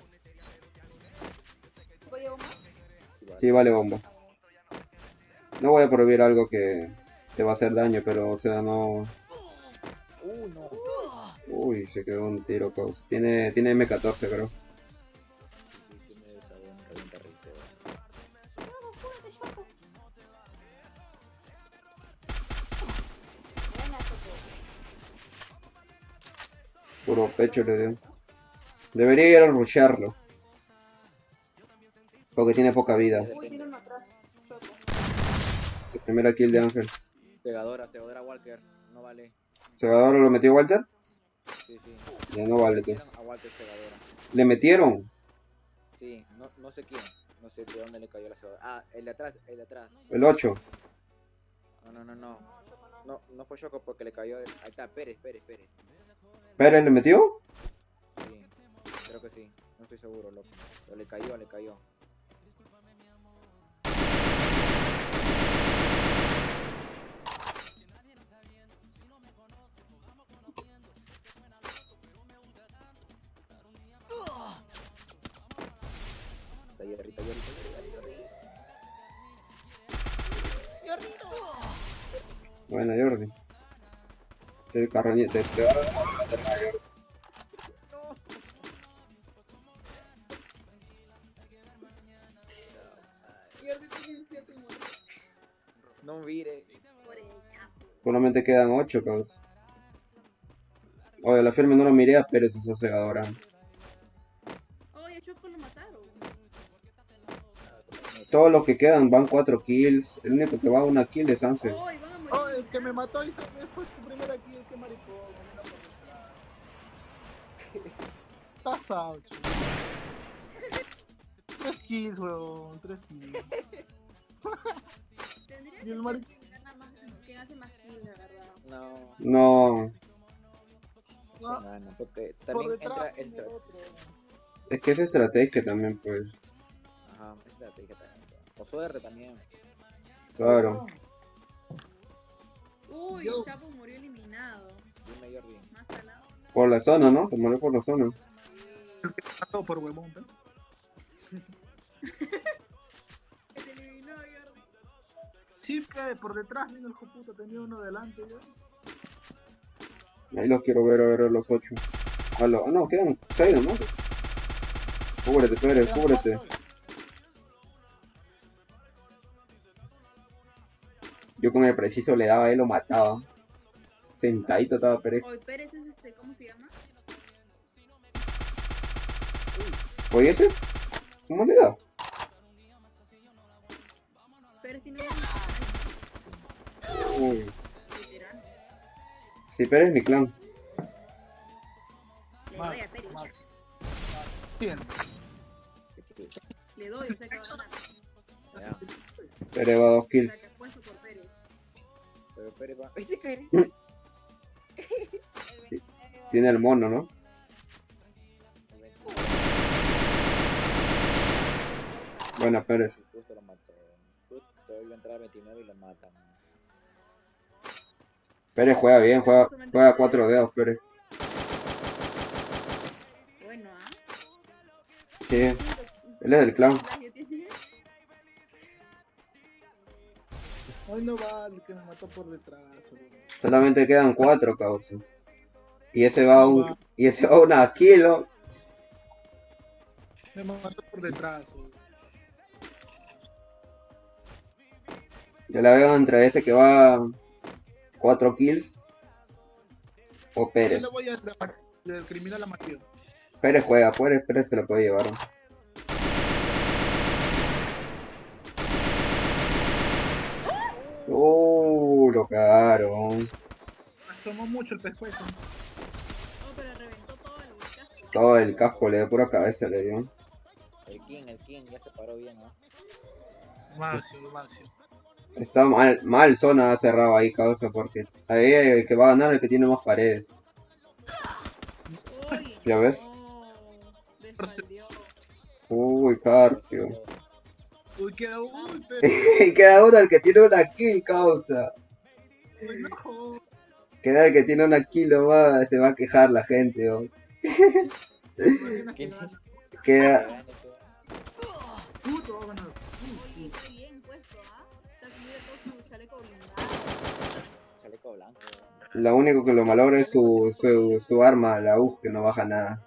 ¿voy a bomba? Sí, vale bomba. No voy a prohibir algo que te va a hacer daño, pero, o sea, no... Uh, no. Uy, se quedó un tiro, cos. Tiene, tiene M catorce, creo. Sí, tiene esa buena revienta rifle. Buena, Choco. Puro pecho le dio. Debería ir a rushearlo. Porque tiene poca vida. Uy, tiene uno atrás. Choco. Su primera kill de Ángel. Pegadora, pegadora Walker. No vale. ¿Segador lo metió Walter? Sí, sí. Ya no vale, pues. A Walker pegadora. ¿Le metieron? Sí, no, no sé quién. No sé de dónde le cayó la cebada. Ah, el de atrás, el de atrás. El ocho. No, no, no, no. No, no fue Choco porque le cayó. Ahí está, Pérez, Pérez, Pérez. ¿Pérez le metió? Sí, creo que sí. No estoy seguro, loco. Pero le cayó, le cayó. Está ahí, arriba, ahí, arriba, ahí, arriba, ahí, arriba. Bueno, Jordi. El carroñete. Te, te va a matar a Jordi. Jordi, ¿tú tienes que tu morir? No mire. Por el chapo. Solamente quedan ocho, cabrón. Oye, la firme no lo miré a Pérez, esa cegadora. Oye, a Choco lo mataron. Todos los que quedan van cuatro kills. El único que va a una kill es Ángel. Oye, van a morir. Oh, el que me mató y se- fue su primera kill, qué maricón. Mira por detrás. Estás out. Tres kills, weón, tres kills. Tendría Y que el ser maric- quien gana más, quien hace más kills, la verdad. No. No, No, No, no, porque por también detrás entra viene extra. el otro. es que es estrategia también, pues. Ajá, estrategia también. O suerte también. Claro. Uy, Yo. el Chapo murió eliminado. Dime, Jordi. Más salado. Por la zona, ¿no? Se murió por la zona. Sí. Mató por huevón, ¿eh? Que se eliminó, Jordi. Sí, pe, por detrás vino el joputo, tenía uno delante ya. Ahí los quiero ver, a ver los ocho. Ah, lo- ah, no, quedan seis nomás. Cúbrete, Pérez, Quedan cúbrete. cuatro. Yo con el preciso le daba, él lo mataba. Sentadito estaba Pérez. Oye, Pérez es este, ¿cómo se llama? Oye, ese, ¿cómo le da? Pérez tiene un Uy, literal. sí, Pérez es mi clan. Le Más, doy a Pérez. más. Bien. Le doy, o sea que va a ganar. Ya. Pérez va a dos O kills. sea que apuesto por Pérez. Pero Pérez va. ¡Ay, se cae! Tiene el mono, ¿no? Buena, Pérez. Justo lo mató. Justo iba a entrar a veintinueve y lo matan. Pérez juega bien, juega, juega cuatro dedos, Pérez. Bueno, ¿ah? Sí, él es del clan. Hoy no va el que me mató por detrás, weón. Solamente quedan cuatro, causa. Y ese va a un, y ese va a una kilo. Me mató por detrás, weón. Yo la veo entre ese que va cuatro kills o Yo Pérez. le voy a del criminal amarillo. Pérez juega, Pérez, Pérez se lo puede llevar. Uh, lo cagaron. Asomó mucho el pescuezo. Oh, pero reventó todo el casco. Todo el casco le dio pura cabeza, le dio. El King, el King ya se paró bien, ¿no? Máximo, máximo. Está mal, mal zona cerrado ahí, causa, porque ahí el que va a ganar el que tiene más paredes. Uy, ¿Ya ves? no, desfaldió. Uy, Carpio. Uy, queda uy, pero Y queda uno el que tiene una kill, causa. uy, no jodas. Queda el que tiene una kill nomás, se va a quejar la gente, oh. Tienes que ganar. Queda, Puto, va a ganar. Oye, está bien puesto, ¿ah? Está cubrido todo su chaleco blindado. Chaleco blanco. lo único que lo malogra es su, su, su arma, la U G, que no baja nada.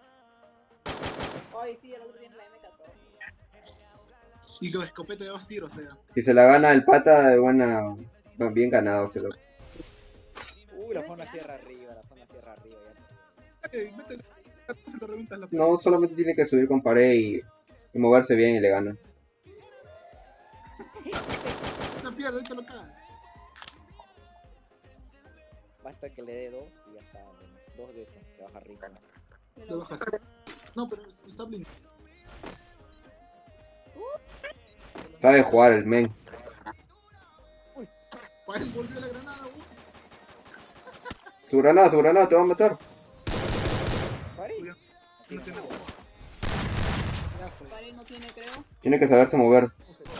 Oye, sí, el otro tiene la eme catorce. Y con escopeta de dos tiros, o sea. Si se la gana el pata, de buena, bien ganado se lo. Uy, la zona cierra arriba, la zona cierra arriba. Ya. Eh, métele, se lo revientas la No, solamente tiene que subir con pared y, y moverse bien y le gana. No pierde, ahorita lo cagas. Basta que le dé dos y ya está. bueno, Dos de esos, se baja arriba. Le bajas. No, pero está blindado. Sabe jugar el men. Pues volvió la granada, uy. Su granada, su granada, te va a matar. Uy, no tiene nada. Ya fue. Pared no tiene, creo. Tiene que saberse mover.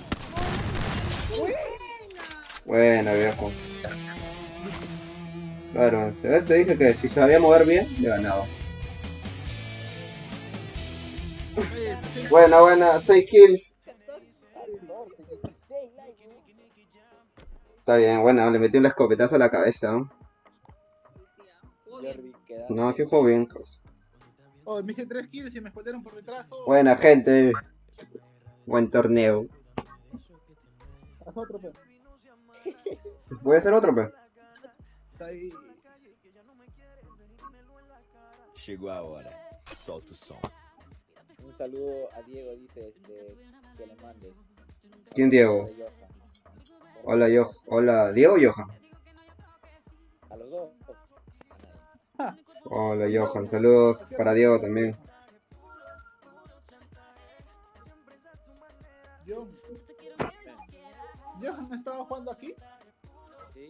Buena. Buena, viejo. Claro, te te dije que si sabía mover bien, le ganaba. Eh, sí, Buena, buena, seis kills. Está bien, bueno, le metí un escopetazo a la cabeza, ¿no? Jordi, quedaste. No, sí jugó bien, pues. Oh, me hice tres kills y me escoltaron por detrás. Oh. Buena gente. Buen torneo. Haz otro, pe. Voy a hacer otro, pues. Está ahí. Chegou a hora. Solta o som. Un saludo a Diego, dice este, que le mandes. ¿Quién Diego? Hola, yo. Hola, ¿Diego o Johan? A los dos. Hola, Johan. Saludos para Diego también. Yo. Johan estaba jugando aquí. Sí.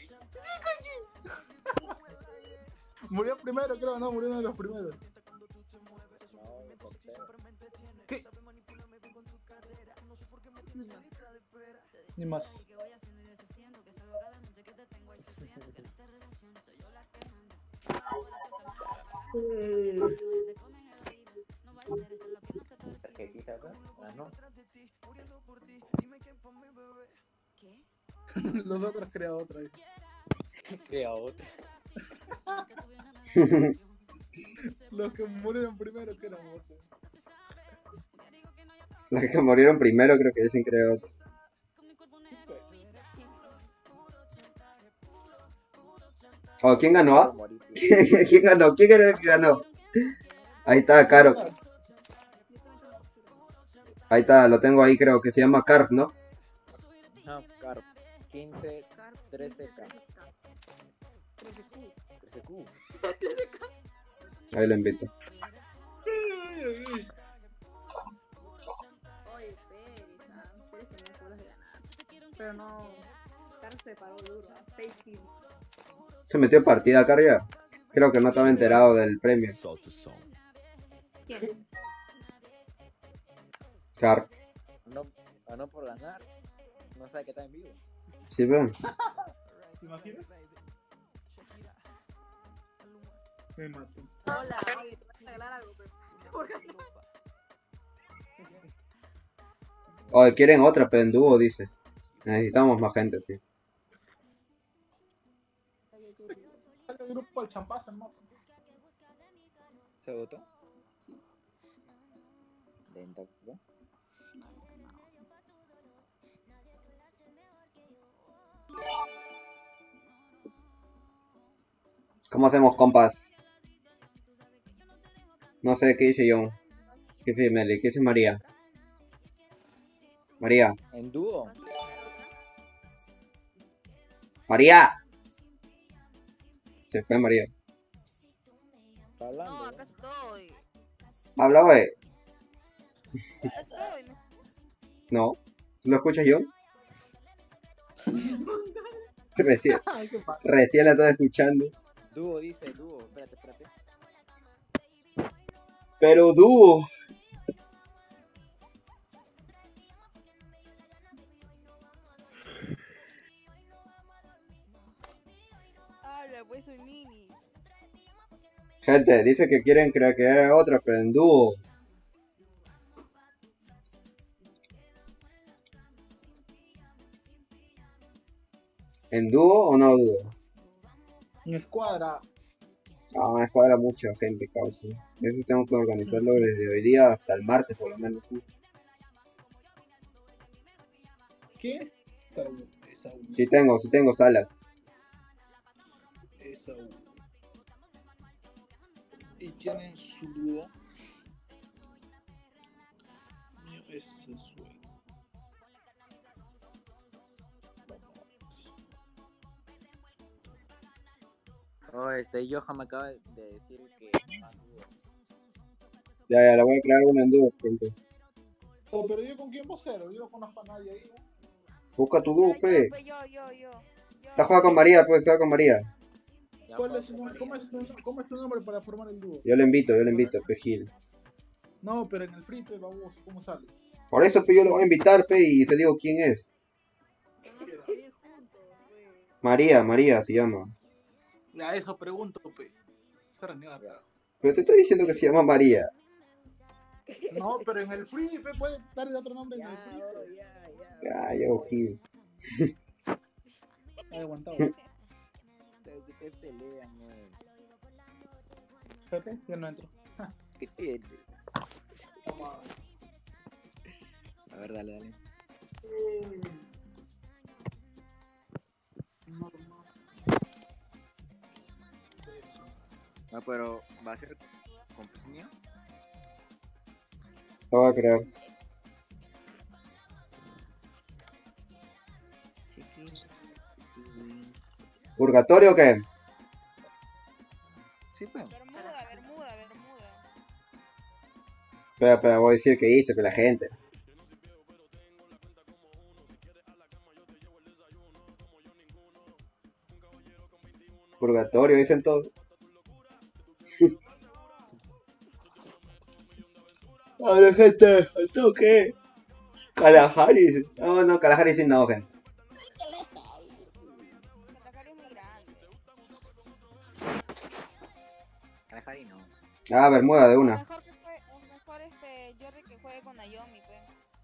Murió primero, creo, no, murió uno de los primeros. No, me corté. ¿Qué? Ni más. Tarjetita acá. Ah, no. Los otros crean otra. Dice. Crea otra. Los que murieron primero que eran otros. Los que murieron primero creo que dicen creo otro. Oh, ¿quién ganó? ¿Quién ganó? ¿Quién era el que ganó? Ahí está, Caro. Ahí está, lo tengo ahí, creo que se llama Carp, ¿no? Ah, Carp. quince, trece K. trece Q. Ahí lo invito. Oye, Pérez, ah, Pérez tenía todas las de ganar. Pero no, Carlos se paró duro, seis kills. ¿Se metió en partida, Caro, ya? Creo que no estaba enterado del premio. Solta o som. ¿Quién? Carp. No, a no por ganar. No sabe que está en vivo. ¿Sí ven? ¿Te imaginas? Me mato. Hola, oye, te vas a regalar algo, pero por ganar. Oh, quieren otra, pero en dúo, dice. Necesitamos más gente, sí. Sale el grupo al champazo, hermano. ¿Se votó? Lenta, ¿no? ¿Cómo hacemos, compas? No sé, ¿qué dice John? ¿Qué dice Meli? ¿Qué dice María? María. ¿En dúo? ¡María! Se fue María. ¿Está hablando? No, acá estoy. Habla, güey. Acá estoy. me- No. ¿Lo escuchas, John? Recién, Ay, qué padre. recién la estoy escuchando. Dúo, dice, dúo. Espérate, espérate. Pero dúo. Habla, pues soy Mini. Gente, dice que quieren crear que haya otra, pero en dúo. ¿En dúo o no dúo? En escuadra. Ah, me cuadra mucha gente, causa. Eso tengo que organizarlo desde hoy día hasta el martes, por lo menos. ¿Sí? ¿Qué es? Esa U. Esa U. Sí tengo, sí tengo salas. Esa U. Y tienen su dúo. Mío, ese es su. Oh, este, Johan me acaba de decir que más dúo. Ya, ya, la voy a crear una en dúo, gente. Oh, pero yo con quién voy a ser, yo no conozco a nadie ahí, ¿no? Busca tu dúo, Yo, pe. pues, yo, yo, yo. yo. Está jugando con María, pues, juega con María. Ya ¿Cuál fue, es su nombre? ¿Cómo es, su, ¿Cómo es su nombre para formar el dúo? Yo le invito, yo le invito, pe, Gil. No, pero en el free, pe, baboso, ¿cómo sale? Por eso, pe, yo lo voy a invitar, pe, y te digo quién es. Tenemos que ir juntos, güey. María, María se llama. Ya, eso pregunto, pe. Se renegada. Pero te estoy diciendo que se llama María. No, pero en el free, pe, puede darle otro nombre en el Ya, free. oh, pe. ya, ya. Ay, yo, Gil. He aguantado. Pero que te pelean, no. Pepe, yo no entro. ¿Qué tiene? A ver, dale, dale. No, pero va a ser compañía. Lo voy a crear. Chiquis. ¿Purgatorio o qué? Sí, pues. Bermuda, Bermuda, Bermuda. Espera, espera, voy a decir que hice, que la gente. Purgatorio, dicen todos. A ver, gente, al toque. Kalahari. No, no, Kalahari sí no, gente. Kalahari es muy grande. Kalahari no. Ah, Bermuda de O una. mejor que fue, o mejor este Jordi que juegue con Naomi, pues.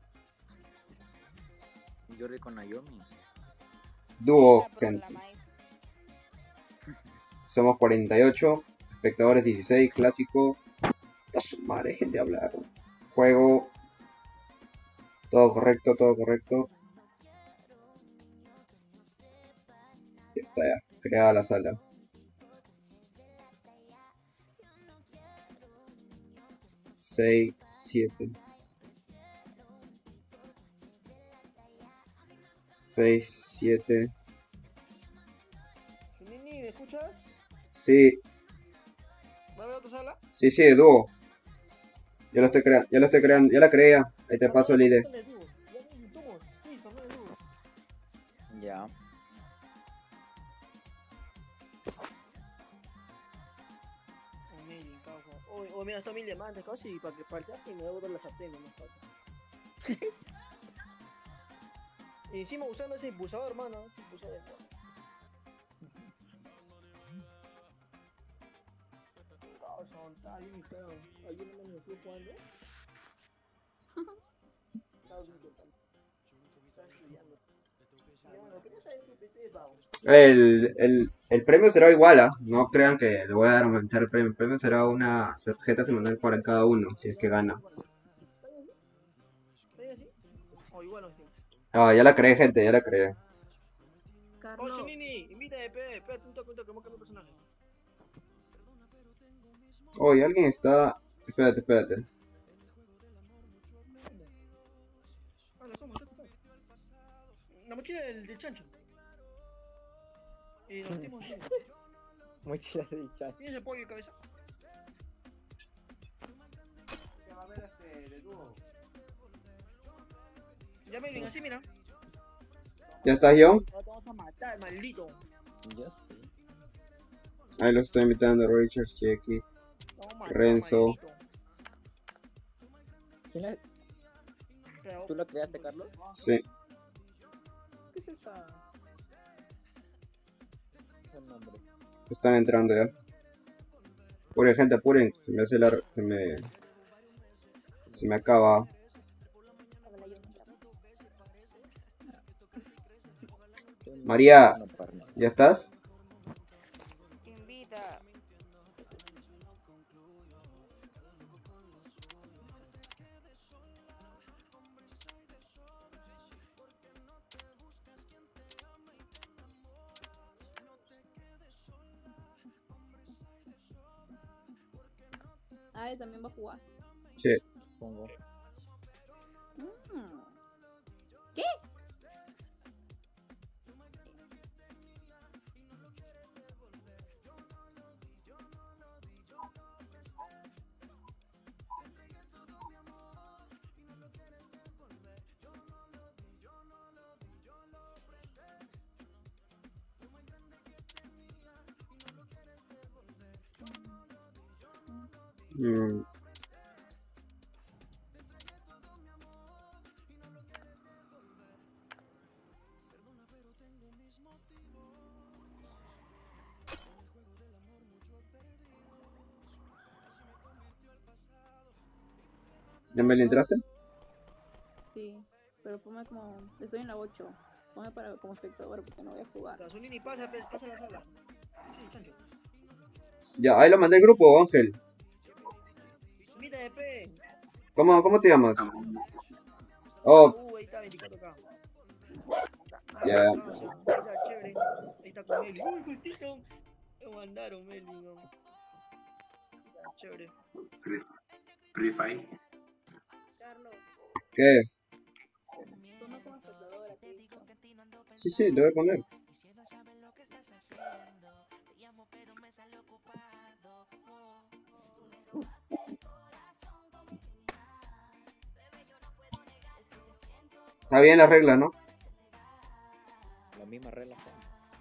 Jordi con Naomi. Dúo, La pro- gente. la maíz. Somos cuarenta y ocho. Espectadores dieciséis. Clásico. A su madre, gente, hablar. Juego. Todo correcto, todo correcto. Ya está, ya. Creada la sala. seis, siete. seis, siete. Chunini, ¿me escuchas? Sí, ¿Va a ver otra sala? sí, sí, dúo. Ya lo estoy creando, ya lo estoy creando, ya la creé ya. Ahí te paso el I D. Torneo de dúo. Ya ven, somos. Sí, torneo de dúo. Ya. Oh, miren, causa. Oh, oh, mira, está mil diamantes, casi, para que para el chat y me debo dar la sartén, no falta. Y encima usando ese impulsador, hermano, ese impulsador. Causa, está bien feo. Ayer no me fui jugando. Estaba bien contento. Estaba estudiando. Y bueno, quería saber qué P T es, vamos. El, el, el premio será igual, ¿ah? No crean que le voy a dar a aumentar el premio. El premio será una tarjeta semanal para cada uno, si es que gana. ¿Está bien así? ¿Está bien así? O igual así. Ah, ya la creé, gente, ya la creé. Oh, Carlos, Chinini, invítame, pe, espérate un toque, un toque, vamos a cambiar personaje. Oye, alguien está... Espérate, espérate. Hola, ¿cómo estás? La mochila del, del chancho. Y nos metimos así. Mochila del chat. ¿Tienes el pollo de cabeza? Ya va a ver este de dúo. Ya me ven así, mira. ¿Ya estás, John? Ahora te vamos a matar, maldito. Ya sé. Ahí los estoy invitando, Richard, Checky. Te vamos a matar, Renzo. maldito. ¿Quién la- Pero- ¿Tú la creaste, Carlos? Sí. ¿Qué es esa? Es el nombre. Están entrando ya. Apuren, gente, apuren. Se me hace la... Se me... Se me acaba. María, No, para nada. ¿ya estás? Invita. ah, él también va a jugar. Sí. Pongo. Mm. Mm. ¿Ya me le entraste? Sí, pero ponme como. Estoy en la ocho. Ponme para, como espectador porque no voy a jugar. Gasolini, pasa, pues, pasa la sala. Sí, chancho. Ya, ahí lo mandé al grupo, Ángel. Invítame, pe. ¿Cómo, cómo te llamas? Oh, Uh, ahí está, veinticuatro K. ya. Ahí está, chévere. Ahí está con Meli. Uy, justito. Me mandaron, Meli, no. Ya, chévere. Free, Free Fire. Carlos, ¿Qué? ponme como espectador aquí. Sí, sí, te voy a poner. Está bien la regla, ¿no? Las mismas reglas. son.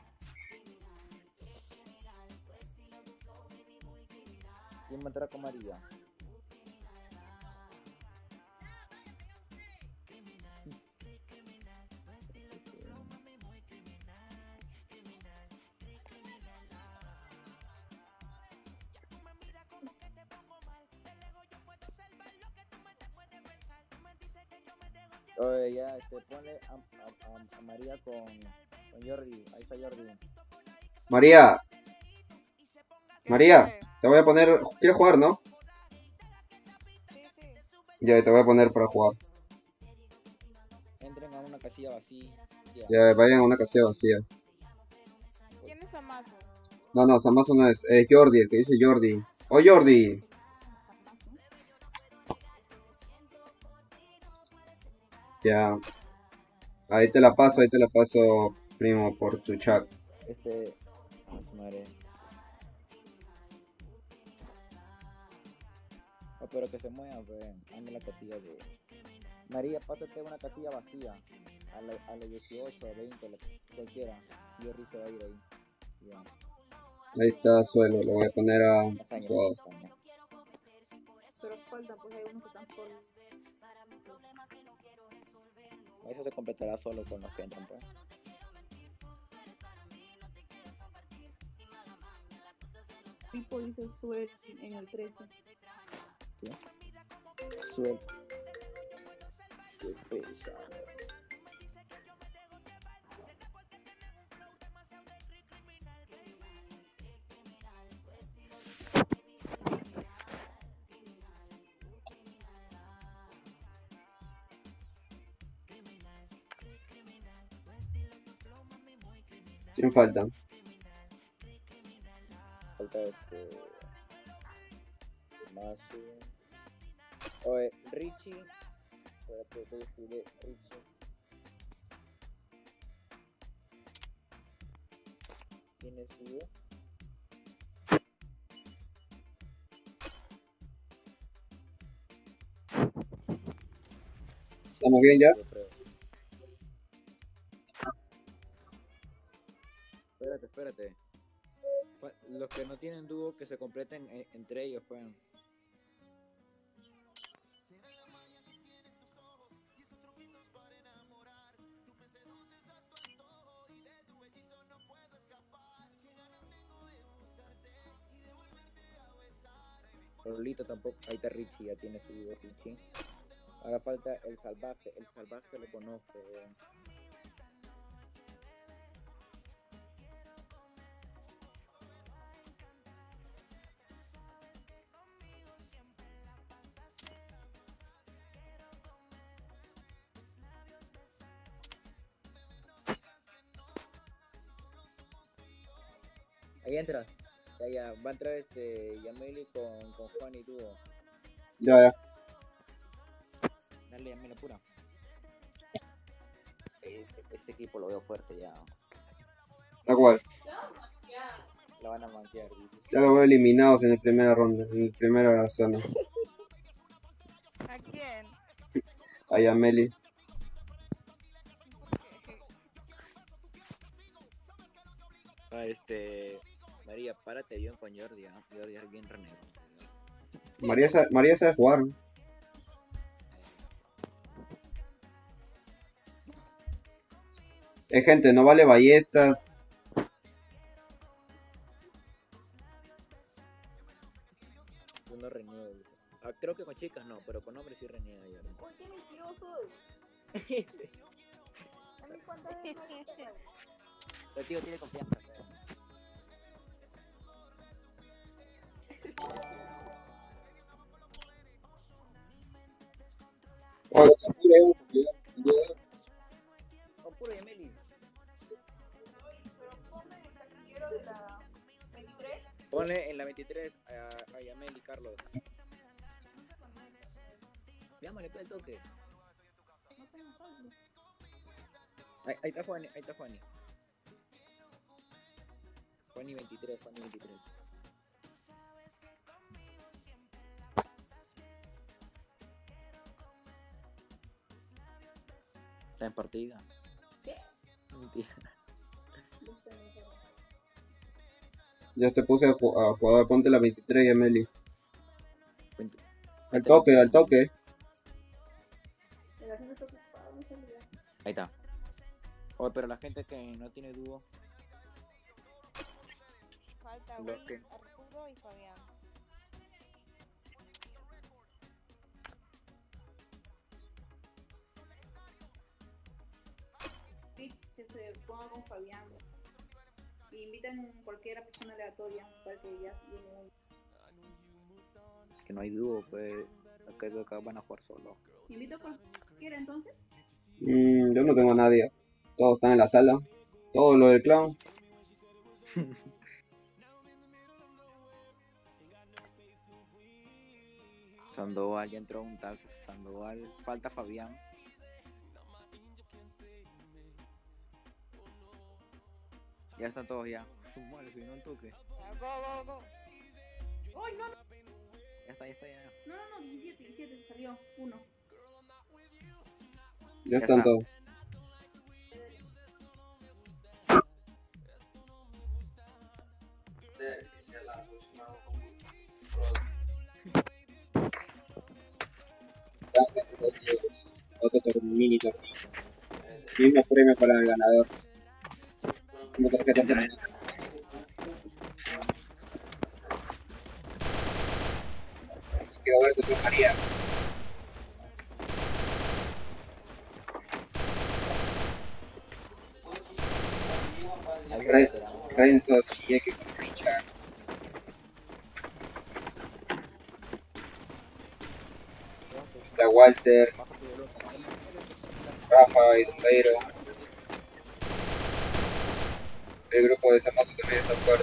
¿Quién va a entrar con María? Oye, ya, este, ponle a, a, a, a María con, con Jordi. Ahí está Jordi. María, ¿Qué María, fue? te voy a poner. ¿Quieres jugar, no? Sí, sí. Ya, te voy a poner para jugar. Entren a una casilla vacía. Ya, vayan a una casilla vacía. ¿Quién es Amazo? No, no, Samazo no es. Es Jordi, el que dice Jordi. ¡Oh, Jordi! Ya. Ahí te la paso, ahí te la paso, primo, por tu chat. Este. Ah, su madre. Oh, pero que se mueva, pues. Anda la casilla de. María, pásate una casilla vacía. A la, a la dieciocho, a veinte, la, cualquiera. Jordi se va a ir ahí. Ya. Ahí está, suelo. Lo voy a poner a Castaña, jugador. castaña. Pero falta, pues hay unos que están por. Eso se completará solo con los que entran, pues. Tipo dice Suel en el trece. ¿Sí? Suel. Qué pesado. ¿Quién falta? Falta este. Más. Oye, Richie. Espérate, voy a escribir Richie. ¿Quién escribió? ¿Estamos bien ya? Yo creo. Espérate, espérate. Fa- Los que no tienen dúo que se completen en- entre ellos, pues. Lolita tampoco. Ahí está Richie, ya tiene su dúo Richie. Ahora falta el salvaje. El salvaje lo conozco, weón. Ahí entra. Ya, ya. Va a entrar este Yameli con, con Juan y dúo. Ya, ya. Dale, Yameli, apura. Este, este equipo lo veo fuerte ya. ¿A cuál? La van a manquear, dice. Ya lo veo eliminados en la primera ronda, en la primera zona. ¿A quién? Ahí a Meli. Ah, este. María, párate bien con Jordi, ¿ah? Jordi es bien renegado. María, sa- María sabe jugar, ¿no? Eh, gente, no vale ballestas. Uno reniega, dice. Ah, creo que con chicas no, pero con hombres sí reniega Jordi. ¡Uy, qué mentiroso! Meli, ¿cuántas veces me has dicho? El tío tiene confianza. Pero... Oye, se apure, uh, porque ya- ya- Oh, puro de Meli. Pero ponme el casillero de la veintitrés. Ponle en la veintitrés a, a Yamel y Carlos. Llámale, pe, el toque. No tengo saldo. Ahí, ahí está Juani, ahí está Juani. Juani veintitrés, Juani veintitrés. ¿Está en partida? ¿Qué? Mentira. No sé, no sé. ya te puse a, ju- a jugar, ponte la veintitrés y Emily. veinte. Al toque, al toque. La gente está ocupada, no sé ni idea. Ahí está. Oye, pero la gente que no tiene dúo, Falta Los Will, que- Arturo y Fabián. Sí, que se ponga con Fabián. Y invitan a cualquier persona aleatoria para que ya viene uno. que no hay dúo, pues acá, acá van a jugar solo. ¿Invito a cualquiera entonces? Mm, yo no tengo a nadie. Todos están en la sala. Todo lo del clown. Sandoval, ya entró un tal Sandoval. Falta Fabián. Ya están todos ya. Su madre, si no un toque. Ya, Go, go, go. ¡Ay, no, no! Ya está, ya está, ya. No, no, no, diecisiete, diecisiete, salió uno. Ya Ya están está. todos. Otro tor- mini torneo. Mismo premio para el ganador. Como tarjeta terminal. Quiero ver tu María. Re- Renzo, Shigeki con Richard. Está Walter, Rafa y Dumbeiro. El grupo de Samazo también está fuerte.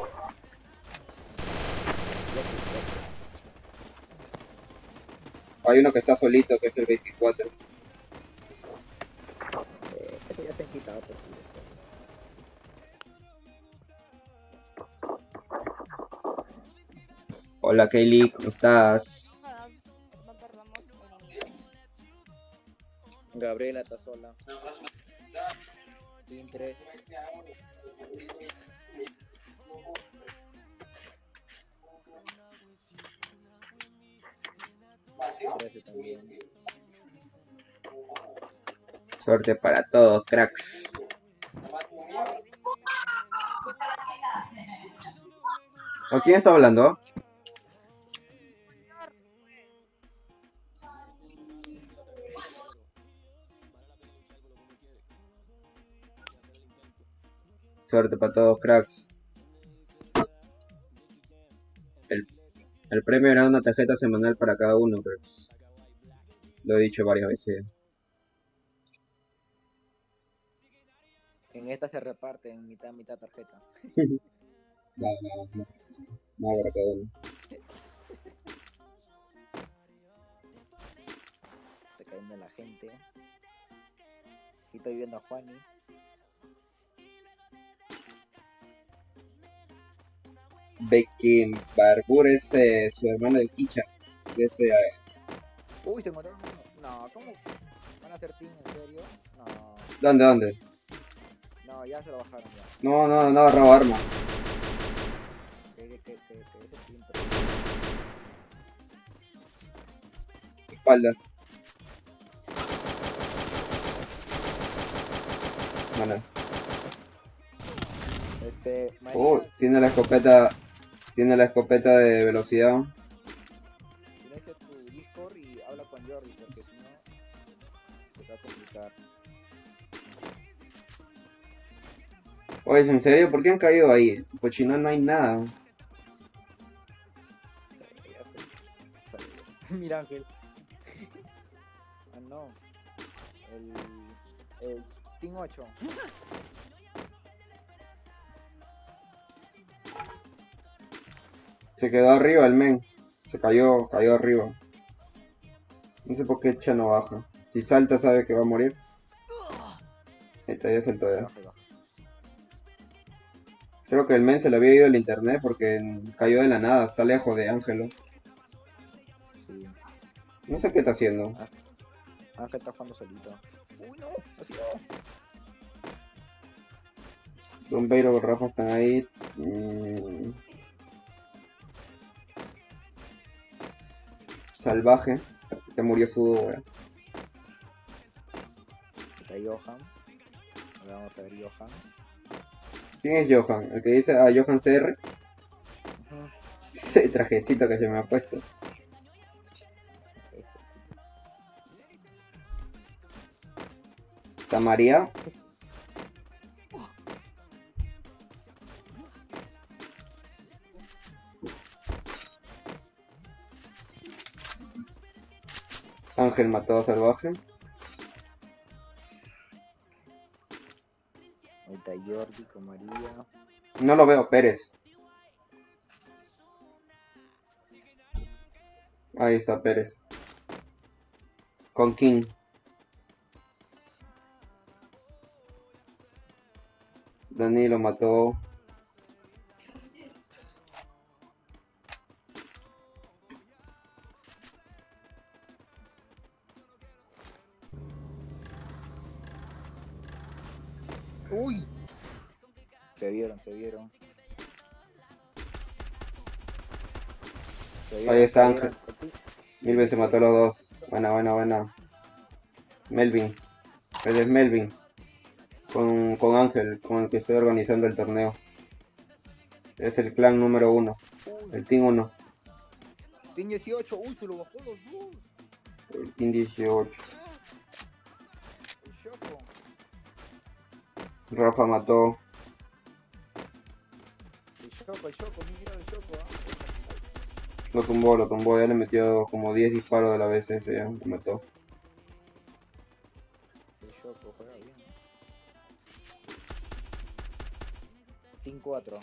Hay uno que está solito, que es el veinticuatro. Eh, este ya se han quitado por sí. Hola Kaylee, ¿cómo estás? Ojalá no perdamos el nivel. Gabriela está sola. Team tres. trece también. Suerte para todos, cracks. ¿Con quién está hablando? Suerte para todos, cracks. El, el premio era una tarjeta semanal para cada uno, cracks. Lo he dicho varias veces. En esta se reparten mitad, mitad tarjeta. No, no, no. No, para cada uno. Está cayendo la gente. Aquí estoy viendo a Juani. Becky Barbour es eh, su hermano del Kicha. Ese, eh, Uy, se encontraron uno. No, ¿cómo? ¿Van a hacer team en serio? No, ¿Dónde, dónde? no, ya se lo bajaron ya. No, no, no agarraba arma. Que, que, que, que, que ese team. Espalda. Bueno. Este, María, Oh, tiene la escopeta. Tiene la escopeta de velocidad. silencia tu Discord y habla con Jordi porque si no se va a complicar. Oye, ¿en serio? ¿Por qué han caído ahí? Pues si no, no hay nada. Sí, ya sé. Sí. Mira, Ángel. Ah, no. El. El Team ocho. Se quedó arriba el men. Se cayó, cayó arriba. No sé por qué Cha no baja. Si salta sabe que va a morir. Ahí está, ya saltó ya. Baja, baja. Creo que el men se le había ido el internet porque cayó de la nada. Está lejos de Ángelo. Sí. No sé qué está haciendo. Ángel está jugando solito. Uy, no. Así no. Don Beiro y Rafa están ahí. Mm. Salvaje. Se murió su dúo, weón. Está Johan. Ahora vamos a ver Johan. ¿Quién es Johan? El que dice a Johan C R. Ujú. Ese trajecito que se me ha puesto. Está María. Ángel mató a Salvaje. Ahí está Jordi con María. No lo veo, Pérez. Ahí está Pérez. Con King. Dani lo mató. Uy. Se vieron, se vieron. Se vieron, Ahí está se Ángel. vieron. Mil veces mató a los dos. Buena, buena, buena. Melvin. Él es Melvin. Con, con Ángel, con el que estoy organizando el torneo. Es el clan número uno. Uy. El team uno. Team dieciocho. Uy, se lo bajó los dos. El team dieciocho. El Choco. Rafa mató. El Choco, el Choco. Mira el Choco. ¿Ah? Lo tumbó, lo tumbó. Ya le metió como diez disparos de la B C S. Ya lo mató. El Choco juega bien. Team cuatro.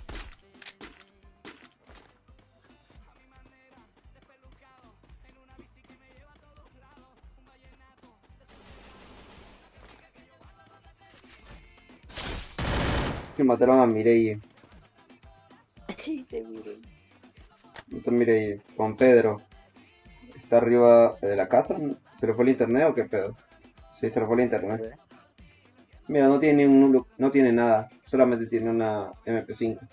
Que mataron a Mireille. Te miro. Entonces Mireille. Con Pedro. Está arriba de la casa. ¿Se le fue el internet o qué pedo? Sí, se le fue el internet. Mira, no tiene ni un, no tiene nada. Solamente tiene una M P cinco.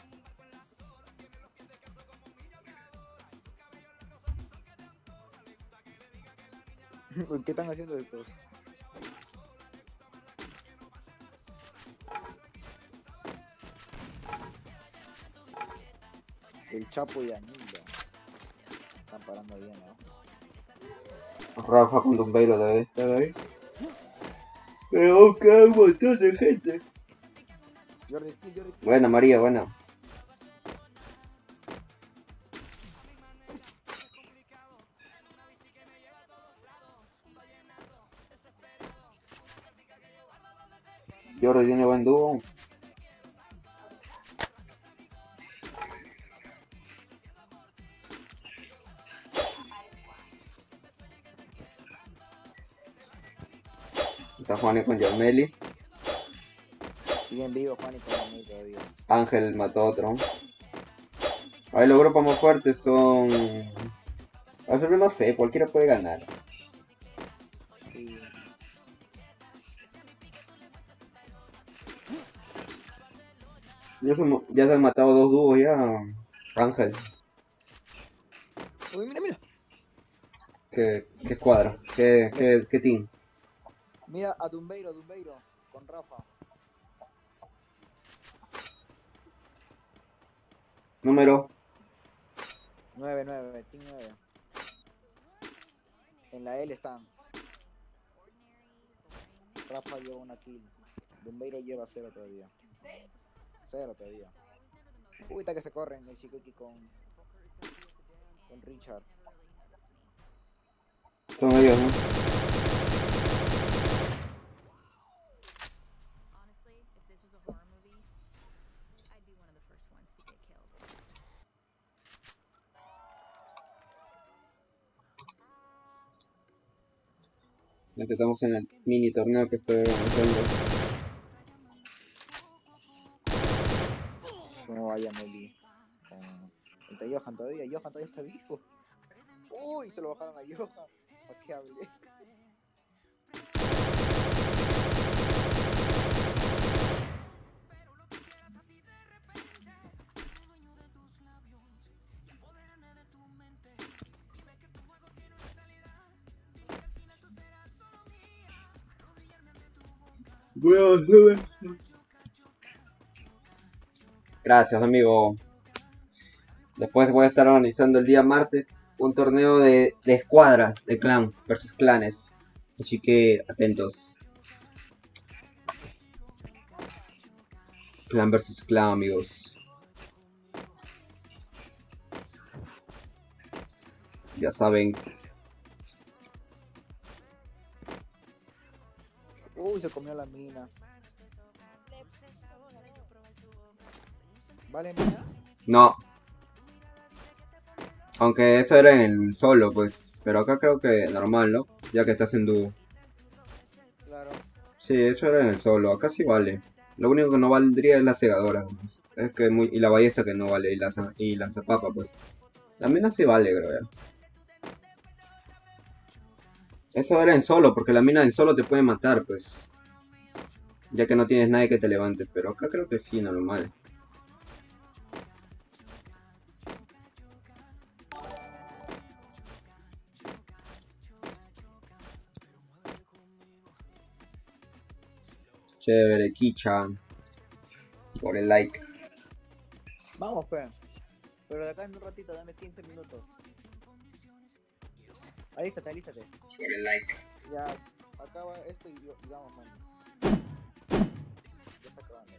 ¿Qué están haciendo estos? El Chapo y Anilda. Están parando bien, ¿no? Rafa con Dumbeiro debe estar ahí. Pero que un montón de gente. Jordi, Jordi. Buena, María, buena. Jordi tiene buen dúo. Está Juani con Yarmeli. Siguen vivos Juan y con mí todavía. Ángel mató a otro. A ver, los grupos más fuertes son... A ver, no sé, cualquiera puede ganar. Sí. Ya se, ya se han matado dos dúos ya. Ángel. Uy, mira, mira. ¿Qué, qué escuadra? ¿Qué, qué, qué team? Mira a Dumbeiro, Dumbeiro. Con Rafa. Número. nueve, nueve, team nueve. En la L están. Rafa lleva una kill. Dumbeiro lleva cero todavía. Cero todavía. Uy, está que se corren el Shigeki con... con Richard. Son ellos, ¿no? Ya que estamos en el mini torneo que estoy organizando. No vaya Meli. Con... Entre Johan todavía. Johan todavía está vivo. Uy, se lo bajaron a Johan. ¿Para qué hablé? Gracias, amigo. Después voy a estar organizando el día martes un torneo de, de escuadras, de clan versus clanes. Así que atentos. Clan versus clan, amigos. Ya saben. Uy, se comió la mina. ¿Vale, mina? No. Aunque eso era en el solo, pues. Pero acá creo que normal, ¿no? Ya que estás en dúo. Claro. Sí, eso era en el solo. Acá sí vale. Lo único que no valdría es la segadora. Pues. Es que muy... Y la ballesta que no vale. Y, la... y lanzapapa, pues. La mina sí vale, creo ya. Eso era en solo, porque la mina en solo te puede matar, pues. Ya que no tienes nadie que te levante. Pero acá creo que sí, normal. Chévere, Kichan. Por el like. Vamos, pues. Pero de acá en un ratito, dame quince minutos. Alístate, alístate. Por el like. Ya, acaba esto y, y vamos, man. Ya está acabando.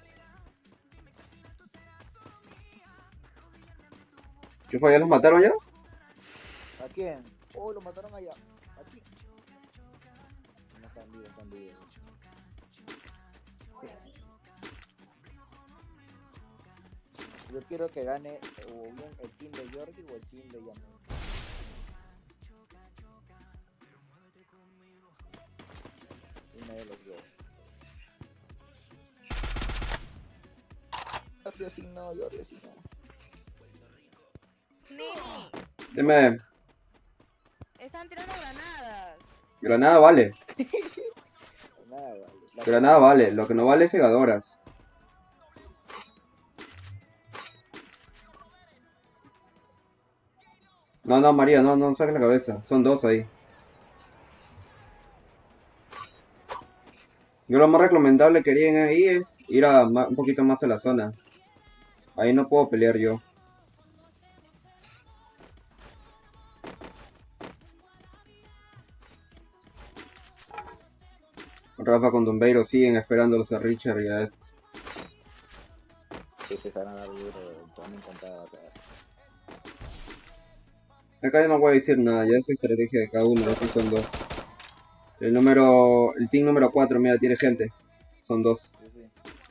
¿Qué fue? ¿Ya los mataron ya? ¿A quién? Oh, lo mataron allá. Aquí. No están vivos, están vivos. Yo quiero que gane o bien el team de Jordi o el team de Yaman. Uno de los dos. Jordi así no, Jordi así no. Nini, Dime. están tirando granadas. Granada vale. Nada, vale. La Granada vale. Lo que no vale es segadoras. No, no, María, no, no saques la cabeza. Son dos ahí. Yo lo más recomendable que haría ahí es ir a ma- un poquito más a la zona. Ahí no puedo pelear yo. Rafa con Dumbeiro siguen esperándolos a Richard y a esto. Este se van a dar duro, se van a intentar hacer. Acá yo no voy a decir nada, ya es estrategia de cada uno, aquí son dos. El número, el team número cuatro, mira, tiene gente. Son dos. Sí, sí.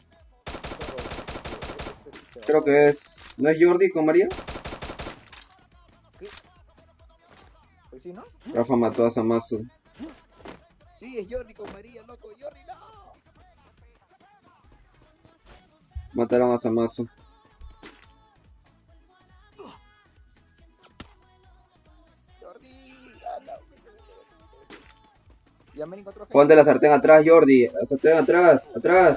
Creo que es... ¿No es Jordi con María? ¿Qué? ¿Pues sí, no? Rafa mató a Zamasu. Sí, es Jordi con María, loco, Jordi, no. Mataron a Zamasu. Jordi, ah, no. Ya me encontró gente. Ponte la sartén atrás, Jordi. La sartén atrás, atrás.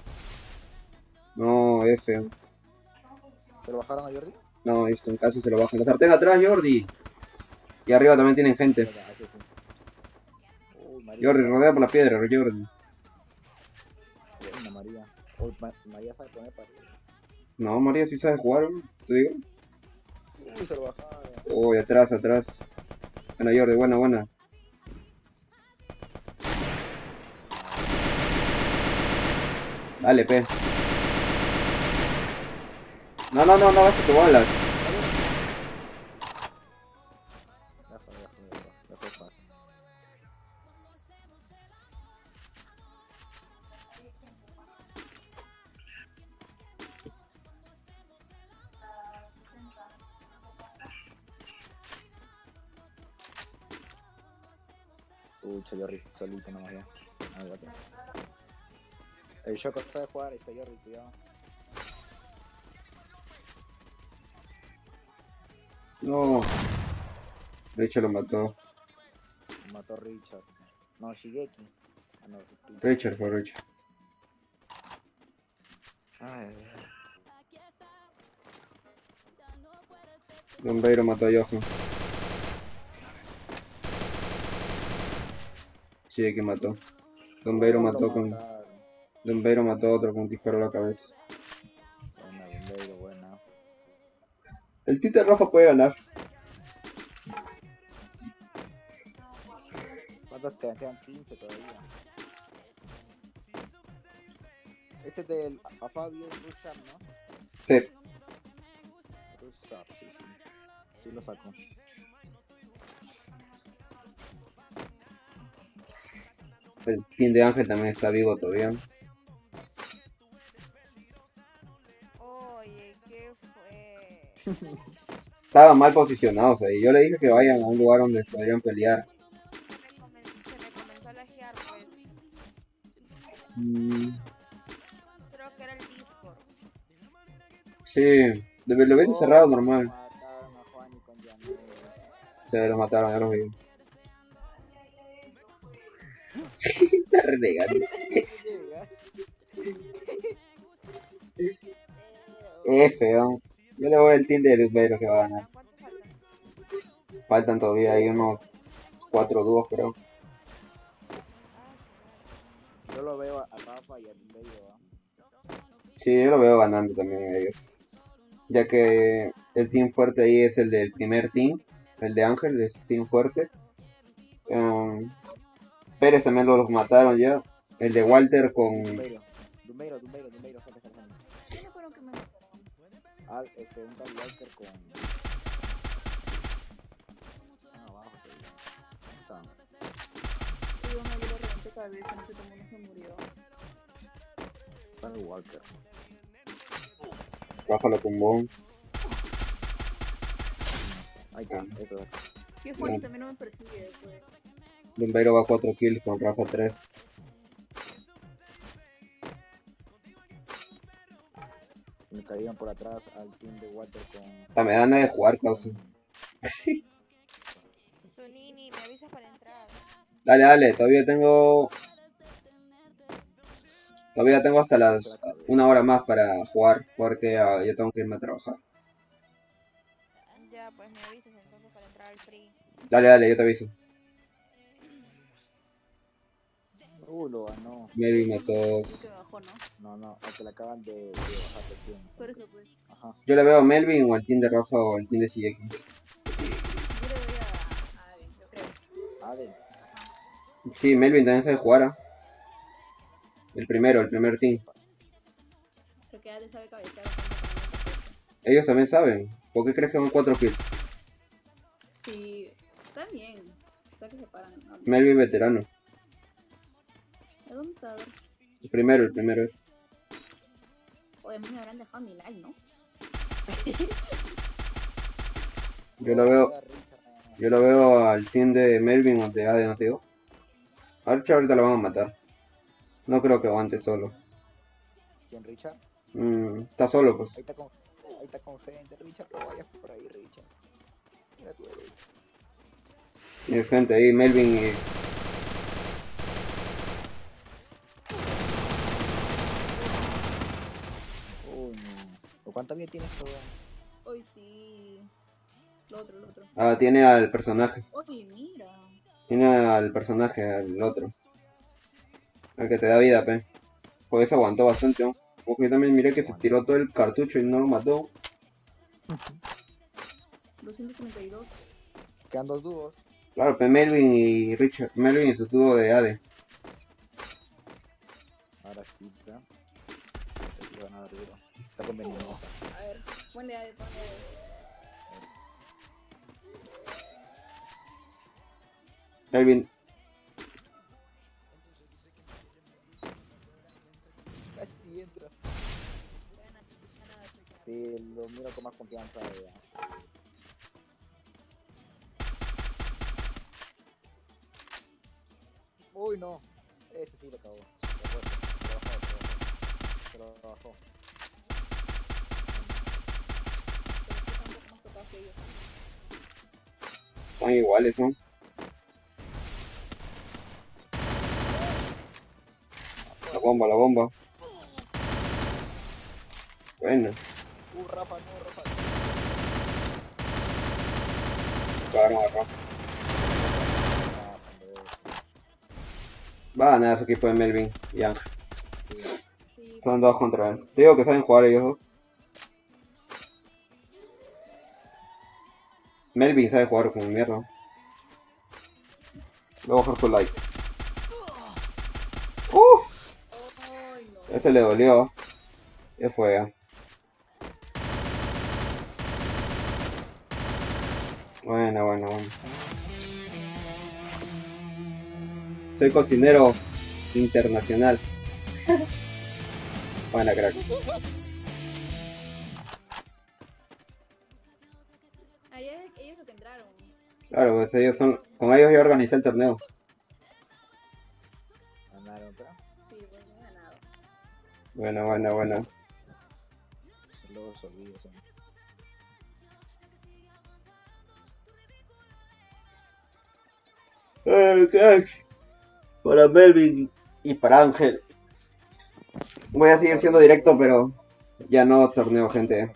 No, F. ¿Se lo bajaron a Jordi? No, esto en caso se lo bajan. La sartén atrás, Jordi. Y arriba también tienen gente. Venga, así, sí. Uy, María. Jordi, rodea por la piedra, Jordi. Buena, María. Uy, Ma- María sabe poner para arriba. No, María sí sabe jugar, ¿no? Te digo. Uy, se lo bajaron. Uy, atrás, atrás. Buena, Jordi, buena, buena. Dale, pe. No, no, no, no gastes tu bolas. Deja, deja, deja, deja el paso. Uy, Chayorri, solito nomás ya. Ah, ya, ya. El Choco está de jugar, está Chayorri, cuidado. No. Richard lo mató. Mató a Richard. No, Shigeki. Ah, no, Richard. Richard fue Richard. Ay, Dombeiro mató a Johan. Sí, que mató. Dombeiro ¿cómo mató lo con. mataron? Dombeiro mató a otro con un disparo a la cabeza. Buena, Bombeiro, buena. El Tite Rafa puede ganar. ¿Cuántos quedan? Quedan quince todavía. Ese del Afabi es Rushar, ¿no? Sí. Rushar, sí, sí. Sí lo saco. El team de Ángel también está vivo todavía. Oye, ¿qué fue? Estaban mal posicionados ahí. Yo le dije que vayan a un lugar donde podrían pelear. Se me, comen- se me comenzó a lajear, pues. Mm, Creo que era el Discord. sí, lo lo hubiese Oh, cerrado normal. mataron a Juan y con Janet. Se los mataron, ya los vi. Está renegando. Es feo. Yo le voy al team de Dombeiro que va a ganar. ¿Cuánto faltan? Faltan todavía ahí unos cuatro dúos, creo. Ah, Yo lo veo a Rafa y a Bombeiro, ¿va? Sí, yo lo veo ganando también a ellos. Ya que el team fuerte ahí es el del primer team. El de Ángel es team fuerte. Um, Pérez también lo- los mataron ya. El de Walter con... Bombeiro, Bombeiro, Bombeiro, Bombeiro, saca, saca, saca. ¿Quiénes fueron que me mataron? Ah, este, un tal Walter con... Ah, abajo, te digo. ¿Dónde está? Y yo me dio reventé cabeza, no sé cómo no se murió. Está el Walker. Rafa lo tumbó. Ahí está, eso es. Que Juan también no me persigue, pues. Dombeiro va cuatro kills con Rafa tres. Me caían por atrás al team de Walter con... Hasta me dan ganas de jugar, causa. Sunini, me avisas para entrar. Dale, dale, todavía tengo... Todavía tengo hasta las una hora más para jugar, porque ah, ya tengo que irme a trabajar. Ya, pues me avisas entonces para entrar al free. Dale, dale, yo te aviso. Uh, lo ganó. Melvin mató. Creo que bajó, ¿no? No, no, al que le acaban de, de bajar de team. Por eso, pues. Ajá. Yo le veo a Melvin o al team de Rafa o al team de Shigeki. Yo le doy a... a Aden, yo creo. Aden. Sí, Melvin también sabe jugar. ¿Ah? El primero, el primer team. Porque Aden sabe cabecear bastante. Ellos también saben. ¿Por qué crees que van cuatro kills? Sí, está bien. Está que se paran. ¿No? Melvin veterano. ¿A dónde está? A ver. El primero, el primero es. Oye, a mí me habrán dejado mi like, ¿no? Yo lo veo. Yo lo veo al team de Melvin o de Aden, ¿no te digo? Archer ahorita lo van a matar. No creo que aguante solo. ¿Quién, Richard? Mm, está solo, pues. Ahí está con, ahí está con gente, Richard, no vayas por ahí, Richard. Mira tu derecha. Tiene gente ahí, Melvin y... Uy, no. ¿O cuánta vida tienes todo? Hoy sí. Lo otro, lo otro. Ah, tiene al personaje. Oye, mira. Tiene al personaje, al otro. Al que te da vida, pe. Por eso aguantó bastante, ¿no? Porque yo también miré que se tiró todo el cartucho y no lo mató. doscientos treinta y dos. Quedan dos dúos. Claro, pe, Melvin y Richard. Melvin y su dúo de A D. Ahora sí, ¿verdad? se van a dar duro. Está convenido. A ver, ponle a ponle a Melvin. Casi entra. Sí, lo miro con más confianza. Ya. Uy, no. Este sí lo acabó. Se lo bajó, se lo bajó. Se lo bajó. Son iguales, ¿no? La bomba, la bomba. Bueno. Uh, Rafa, no, Rafa. Claro, acá. Va a ganar su equipo de Melvin y Ángel. Sí, Son dos contra él. Te digo que saben jugar ellos dos. Melvin sabe jugar como mierda. Voy a bajar su like. ¡Uh! ay, no. Ese le dolió. Ya fue. Bueno, bueno, bueno. Soy cocinero internacional. Buena, crack. Ahí es- ellos los que entraron. Claro, pues ellos son. Con ellos yo organicé el torneo. Ganaron, pero Sí, bueno, he ganado. Bueno, bueno, bueno. luego se olvida. ¿Sí? Eh, crack. Para Melvin y para Ángel. Voy a seguir siendo directo, pero ya no torneo, gente.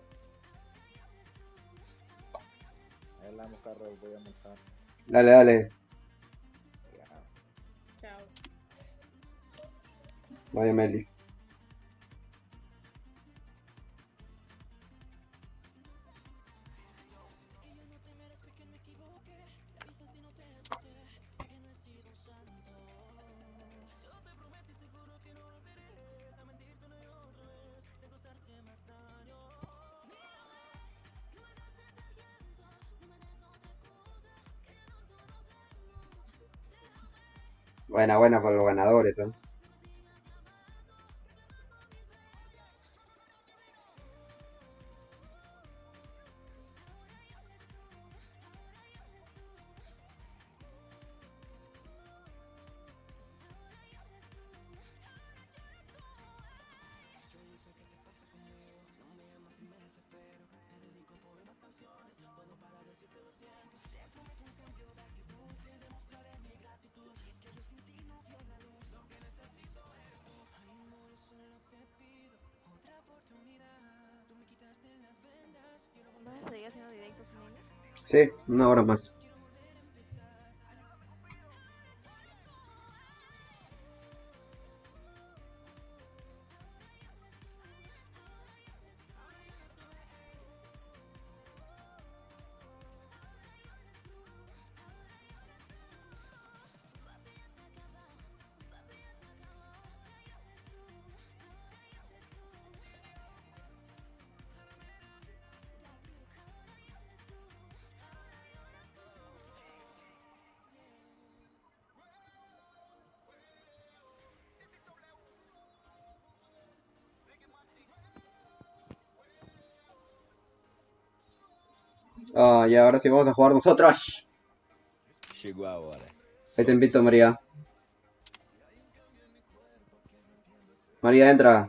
Ahí la carro voy a montar. Dale, dale. Chao. Vaya Meli. Buena, buena para los ganadores, ¿eh? ¿Vas a seguir haciendo directos con ellos? Sí, una hora más. Ah, y ahora sí vamos a jugar nosotros. Chegou a hora. Ahí te invito, María. María, entra.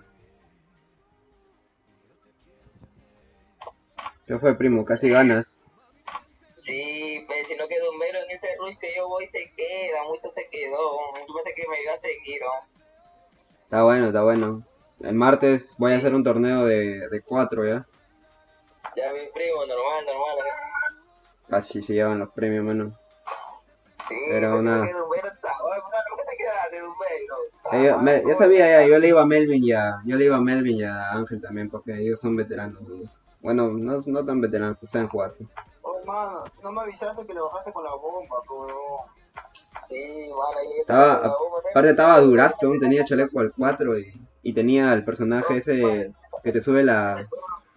¿Qué fue, primo? Casi ganas. Sí, pues si no quedó un mero en ese rush que yo voy se queda, mucho se quedó. Yo pensé que me iba a seguir, ¿no? Está bueno, está bueno. El martes voy a hacer un torneo de, de cuatro, ¿ya? Ya mi primo, normal, normal. Casi se llevan los premios, mano. Sí, Pero pues, nada. si no quedó un mero, está bueno, ¿qué te queda de un mero? Eh, yo, me- yo sabía ya, yo le iba a Melvin y a, yo le iba a Melvin y a Ángel también, porque ellos son veteranos. Ellos. Bueno, no, no tan veteranos, pues saben jugar. Oh, hermano, no me avisaste que le bajaste con la bomba, bro. Sí, vale, ahí Estaba, aparte estaba durazo, aún tenía chaleco al cuatro y, y tenía el personaje ese que te sube la...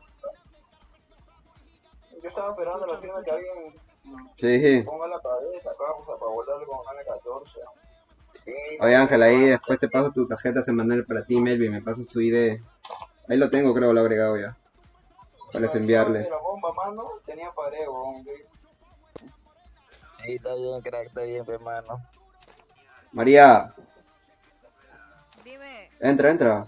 Yo estaba esperando la firma que alguien Sí, sí. ponga la cabeza acá, o sea, para volverle con M catorce. Oye Ángel, ahí después te paso tu tarjeta semanal para ti, Melvin, me pasas su I D. Ahí lo tengo, creo, lo he agregado ya. Para enviarle. La bomba, mano, tenía pared, weón. Ahí está bien, crack, está bien, hermano. María, Dime. entra, entra.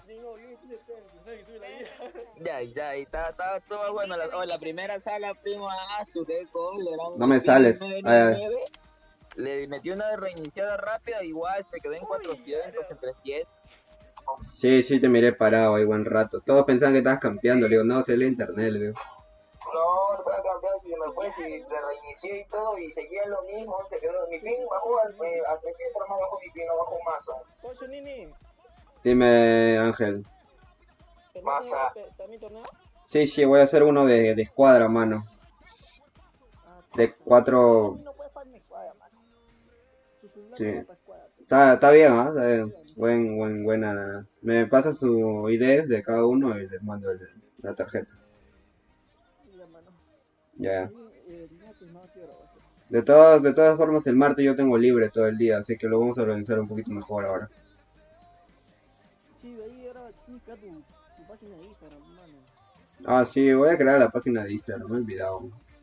Ya, ya, ahí está, está todo bueno. La, oh, la primera sala, primo, ah, su qué cool, era un No me sales. nueve, le metió una reiniciada rápida, igual se quedó en cuatrocientos, en trescientos. Sí, sí, te miré parado ahí buen rato. Todos pensaban que estabas campeando. Le digo, no, se el internet, le digo. No, no estaba campeando, si me fue, si le reinicié y todo, y seguía lo mismo, se quedó, mi ping bajó, al eh, hasta que entró más bajo mi ping, no bajó más. Oye, Nini, Dime, Ángel. Masa. ¿también torneo? Sí, sí, voy a hacer uno de, de escuadra, mano. De cuatro... No puedes farme escuadra, mano. Su celular Sí. no va para escuadra. Está, está bien, ¿ah? Está bien. Buen, buen, buena. Me pasa su I D de cada uno y les mando el- la tarjeta. Ya, mano. Ya. Eh, no, pues no quiero hacer. De todas, de todas formas, el martes yo tengo libre todo el día, así que lo vamos a organizar un poquito mejor ahora. Sí, de ahí era chica tu, tu página de Instagram, mano. Ah, sí, voy a crear la página de Instagram, me he olvidado.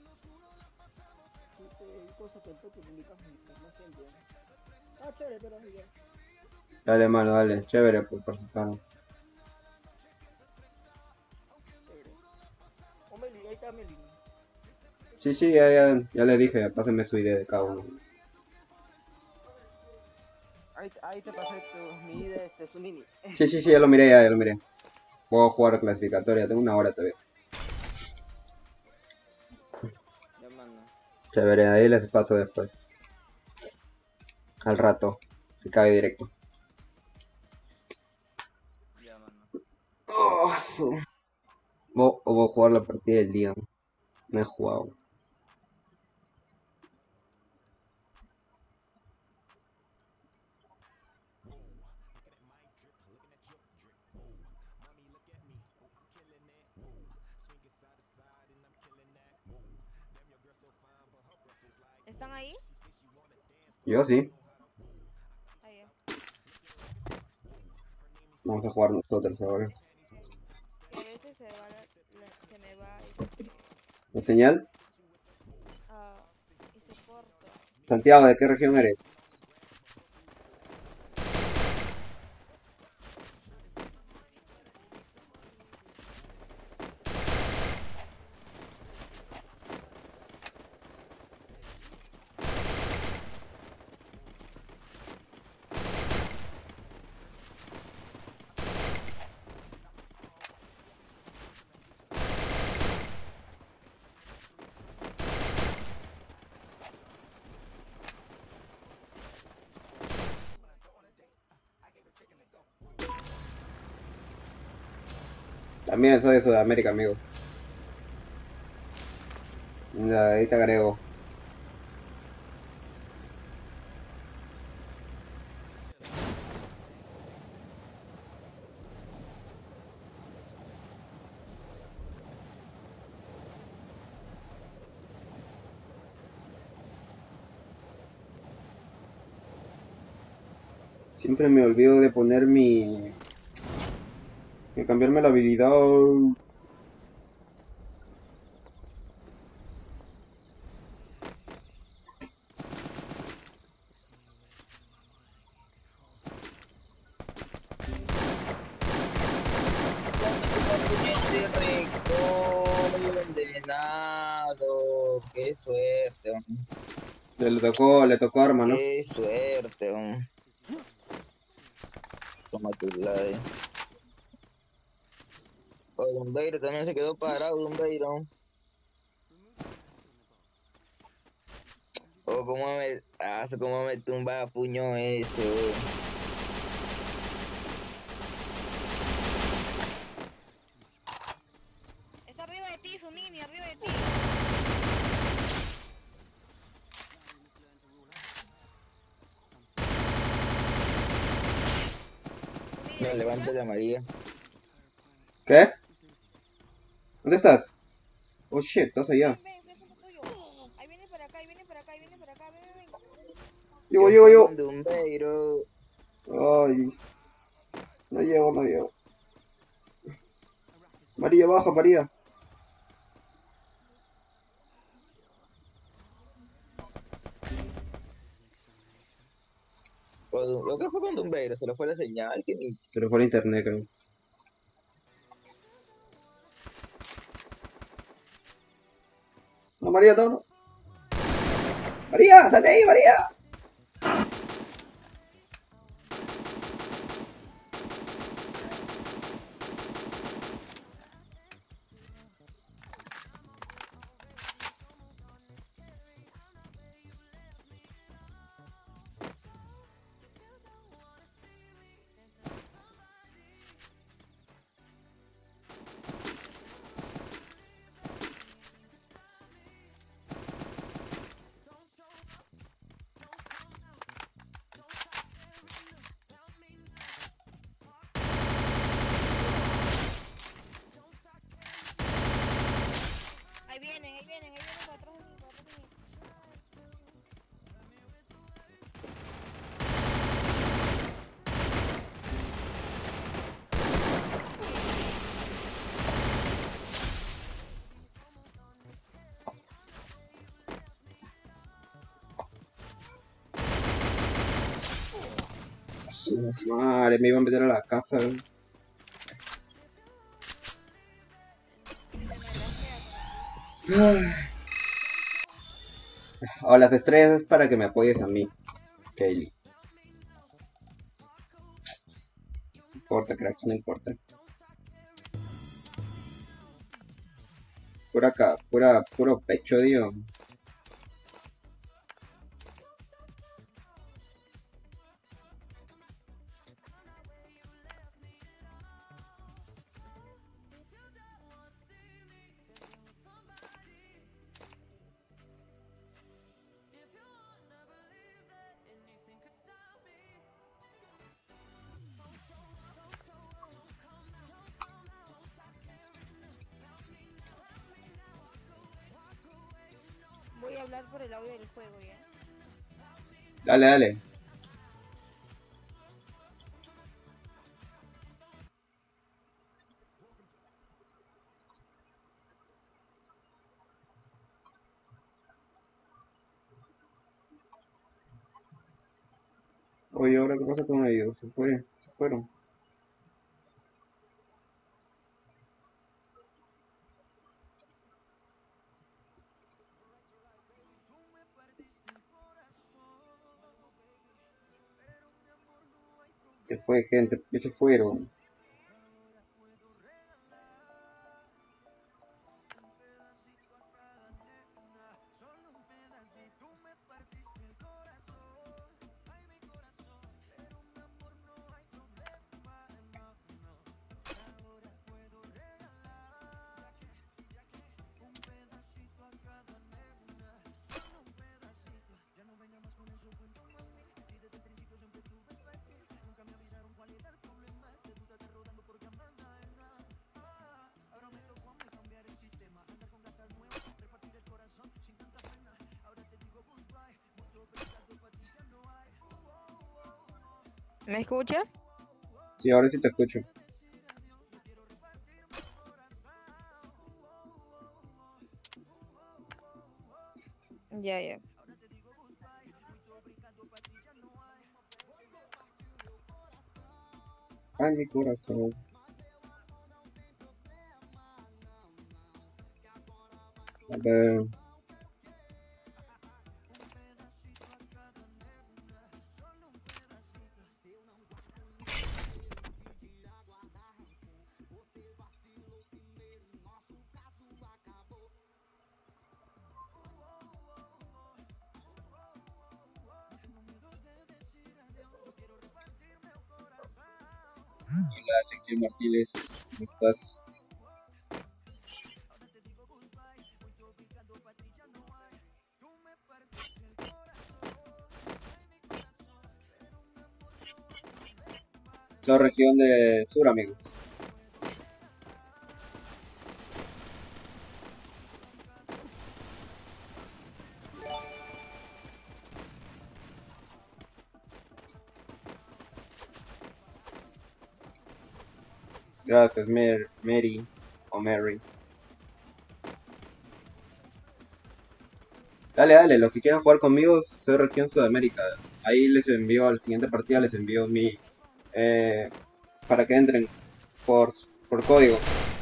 Sí, te, hay cosas que tú publicas con más gente. ¿eh? Ah, chévere, pero ya. Dale, mano, dale. Chévere por participar. Chévere. Oh, Meli, ahí está Meli. Sí, sí, ya, ya, ya le dije, pásenme su I D de cada uno. Ahí, ahí te pasé tu, mi idea, este, su Nini. Sí, sí, sí, ya lo miré, ya, ya lo miré. Puedo jugar clasificatoria, tengo una hora todavía. Ya, mano. Chévere, ahí les paso después. Al rato, se cae directo. Ya, mano. Oh, su- Voy, voy a jugar la partida del día. No he jugado. ¿Están ahí? Yo sí. Ahí. Vamos a jugar nosotros ahora. Y a veces se, va la, la- se me va este, ¿La señal? ah, y se corta. Santiago, ¿de qué región eres? También soy de Sudamérica, amigo. Ya, ahí te agrego. Siempre me olvido de poner mi... de cambiarme la habilidad. Condenado, qué suerte, hombre. Le tocó, le tocó arma, ¿no? Qué suerte, hombre. Toma tu like. Oh, Dumbeiro también se quedó parado, Dumbeiro. Oh, cómo me, ah, cómo me tumba puño ese, wey. Está arriba de ti, su Nini, arriba de ti. Su Nini No, levántate a María. ¿Qué? ¿Dónde estás? Oh shit, estás allá. Ven, ven, estoy junto tuyo. Ahí viene para acá, ahí viene para acá, ahí viene para acá, ven, ven, ven. Llego, Yo llego, soy llego. un dumbeiro. Ay, no llego, no llego. María, baja, María. O- Lo que fue con dumbeiro, se le fue la señal. Que ni... Se le fue el internet, creo. No, María, no, no. María, sal de ahí, María. Ahí vienen, ahí vienen, ahí vienen para atrás de mí, para atrás de mí. Su madre, me iba a meter a la casa. Se me laquea con el Ay. O las estrellas es para que me apoyes a mí, Kaylee. No importa, cracks, no importa. Pura, ca- pura, puro pecho, Dios. Voy a hablar por el audio del juego, ¿ya? Dale, dale. Oye, ¿ahora qué pasa con ellos? Se fue, se fueron. ¿Qué fue, gente? ¿Por qué se fueron? ¿Me escuchas? Sí, ahora sí te escucho. Ya, ya. Ay, mi corazón. A ver. Hola, Ezequiel Martínez. ¿Cómo estás? Soy región de sur, amigos. Gracias, Mer Mary o Mary. Dale, dale, los que quieran jugar conmigo, soy región Sudamérica. Ahí les envío a la siguiente partida, les envío mi... Eh, para que entren por, por código.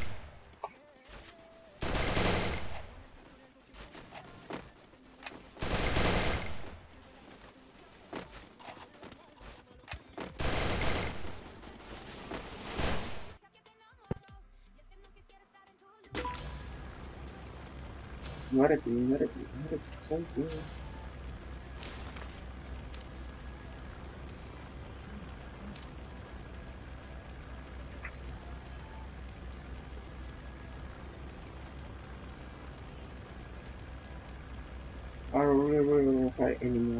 Muérete, muérete, muérete, santo. I don't really, really want to fight anymore.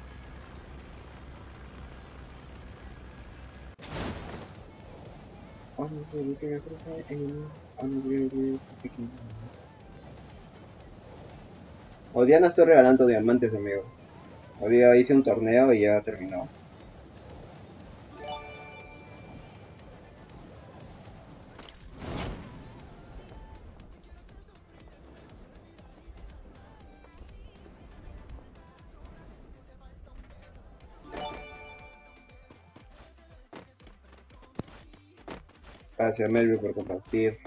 I don't really, really want to fight anymore. I don't really, really freaking anymore. Hoy día no estoy regalando diamantes, amigo. Hoy día hice un torneo y ya terminó. Gracias, Melvin, por compartir.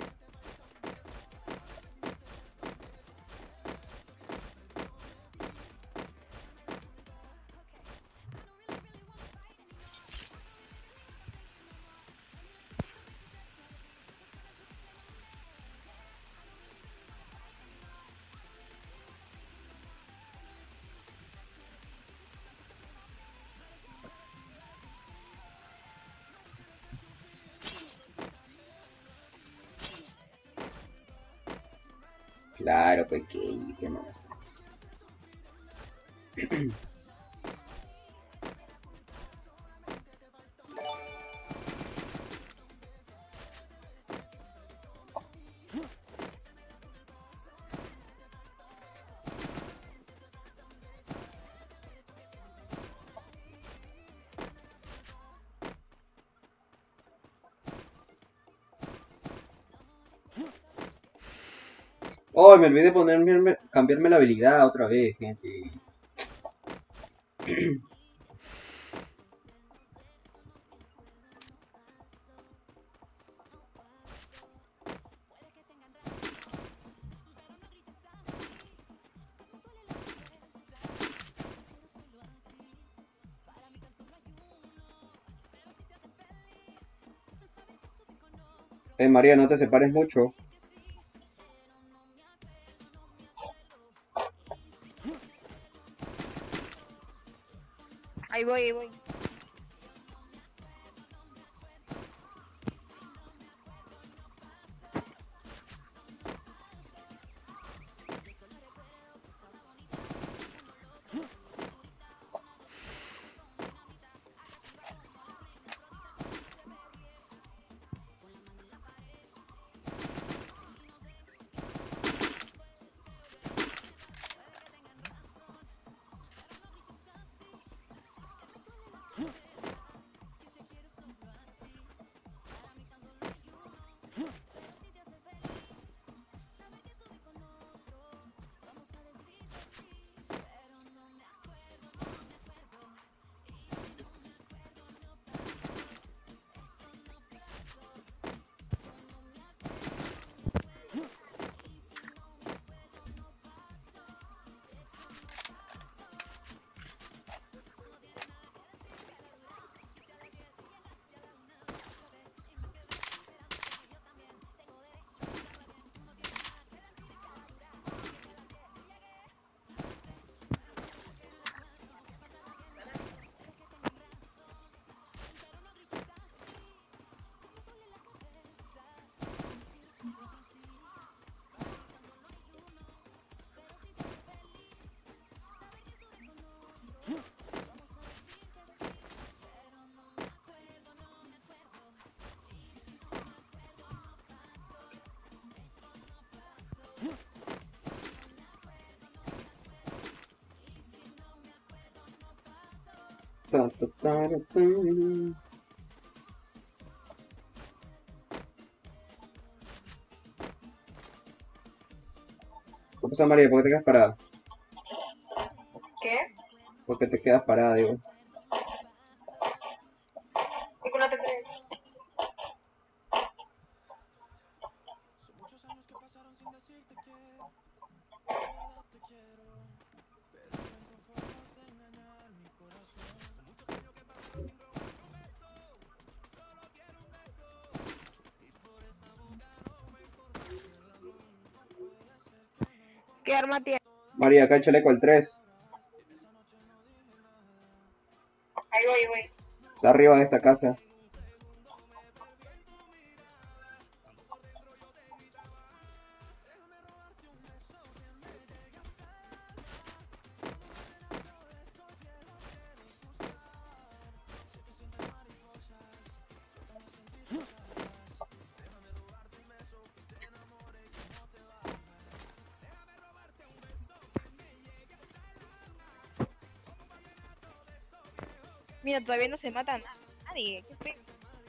Claro, pequeño, ¿qué más? Oh, me olvidé de ponerme, cambiarme la habilidad otra vez, gente. Eh, María, no te separes mucho. Ahí voy, ahí voy. Ta, ta, ta, ta, ta. ¿Qué pasa, María? ¿Por qué te quedas parada? ¿Qué? ¿Por qué te quedas parada, digo? ¿Por qué no te crees? ¿Qué arma tiene? María, acá el chaleco el tres. Ahí voy, ahí voy. Está arriba de esta casa. Mira, todavía no se mata a nadie. ¿Qué pe-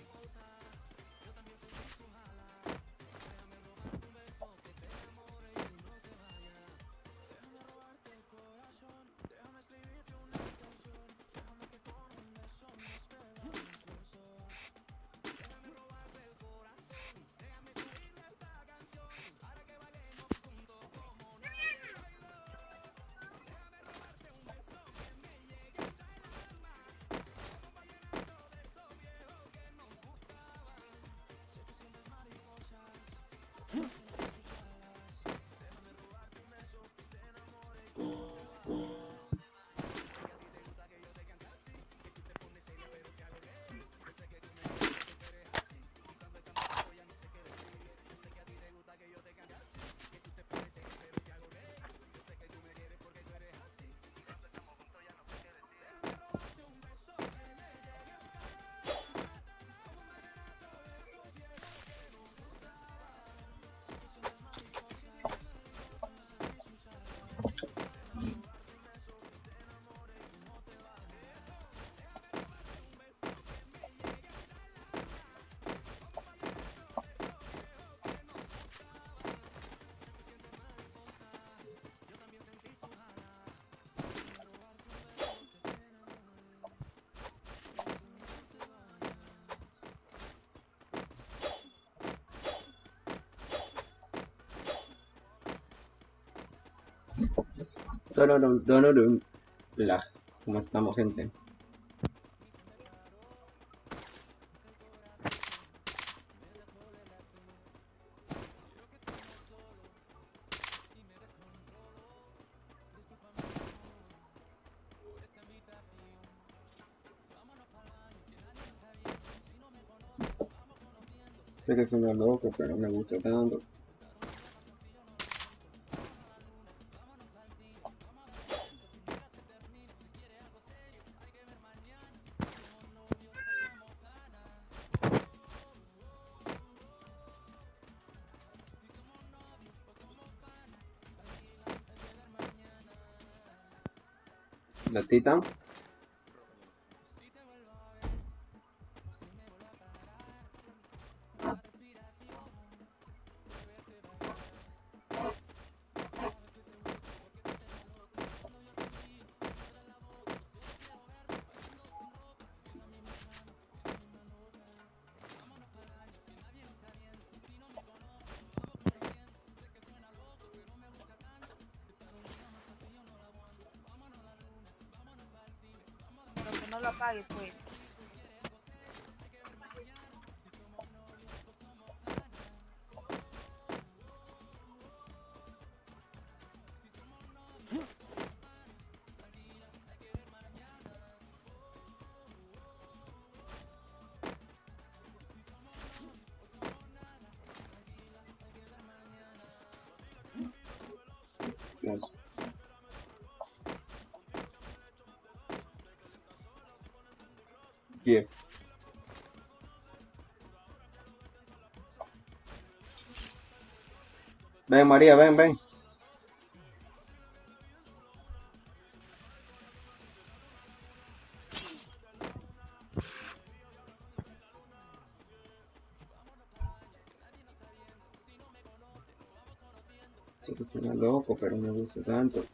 Donorum, donorum. La. ¿Cómo estamos, gente? Sé que suena loco, pero no me gusta tanto. La Titan. Pero que no lo apague, pues. Dios. Yeah. Ven, María, ven, ven. sé que suena loco, pero no me gusta tanto.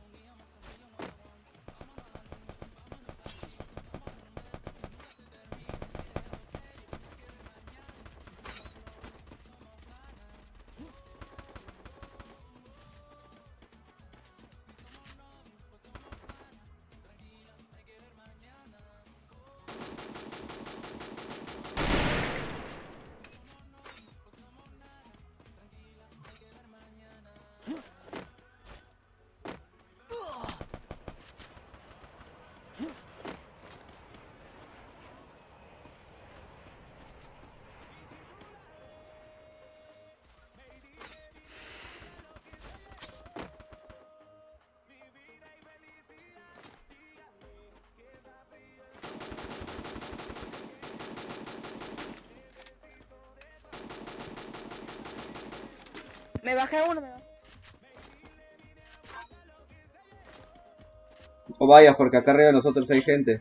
Me bajé uno, me bajé. O vayas, porque acá arriba de nosotros hay gente.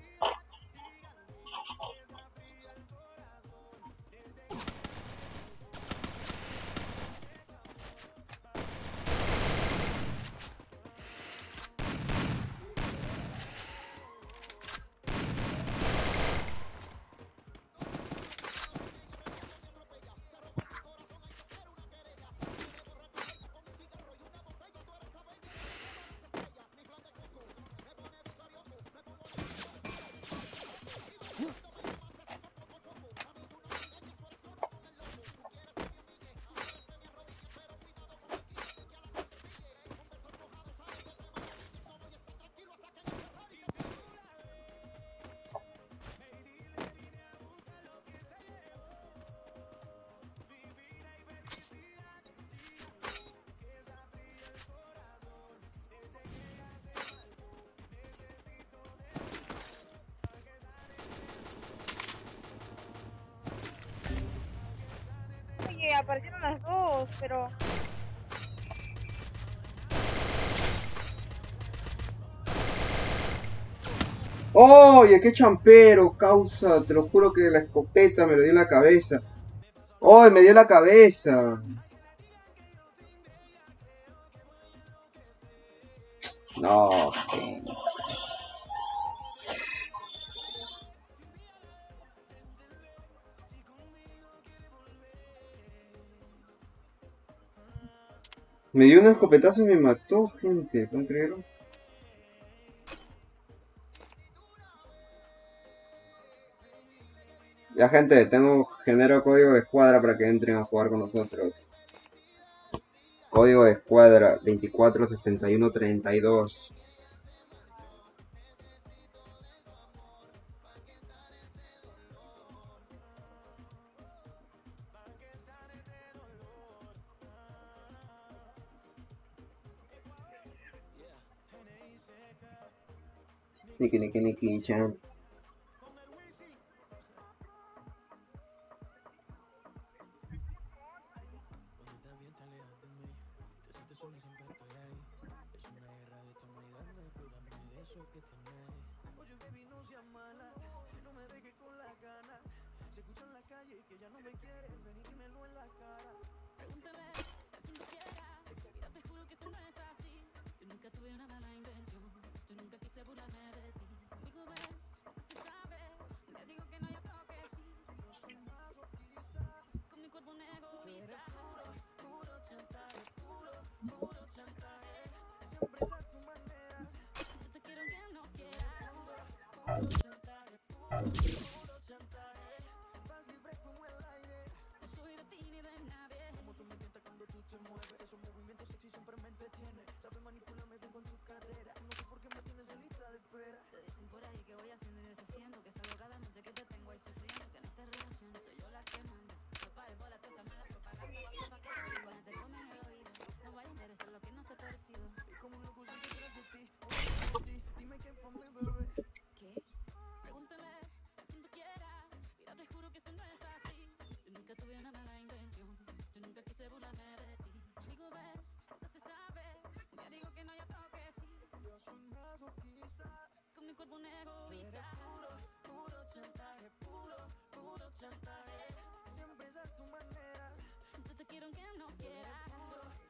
Oye, aparecieron las dos, pero... ¡Oye, qué champero, causa! Te lo juro que la escopeta me lo dio en la cabeza. ¡Oye, me dio en la cabeza! No, sí. Me dio un escopetazo y me mató, gente. ¿Pueden creerlo? Ya, gente, tengo genero código de escuadra para que entren a jugar con nosotros. Código de escuadra veinticuatro sesenta y uno treinta y dos. Niki niki niki chan.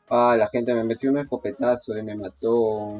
Ah, la gente me metió un escopetazo y me mató.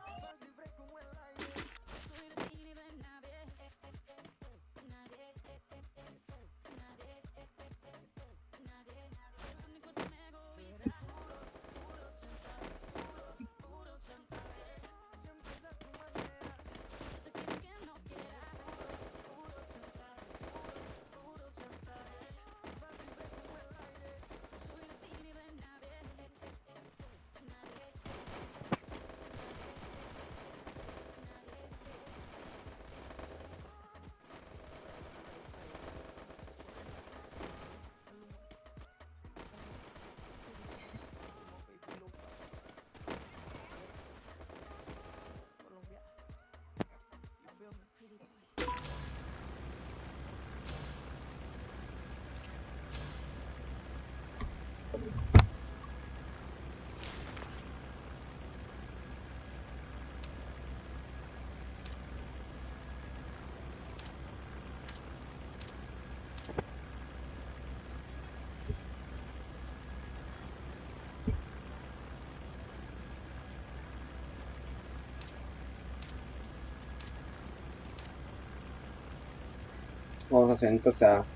Vamos a hacer entonces a...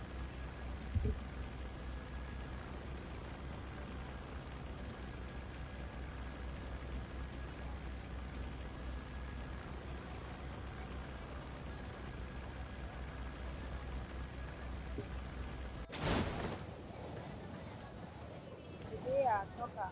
Idea, toca.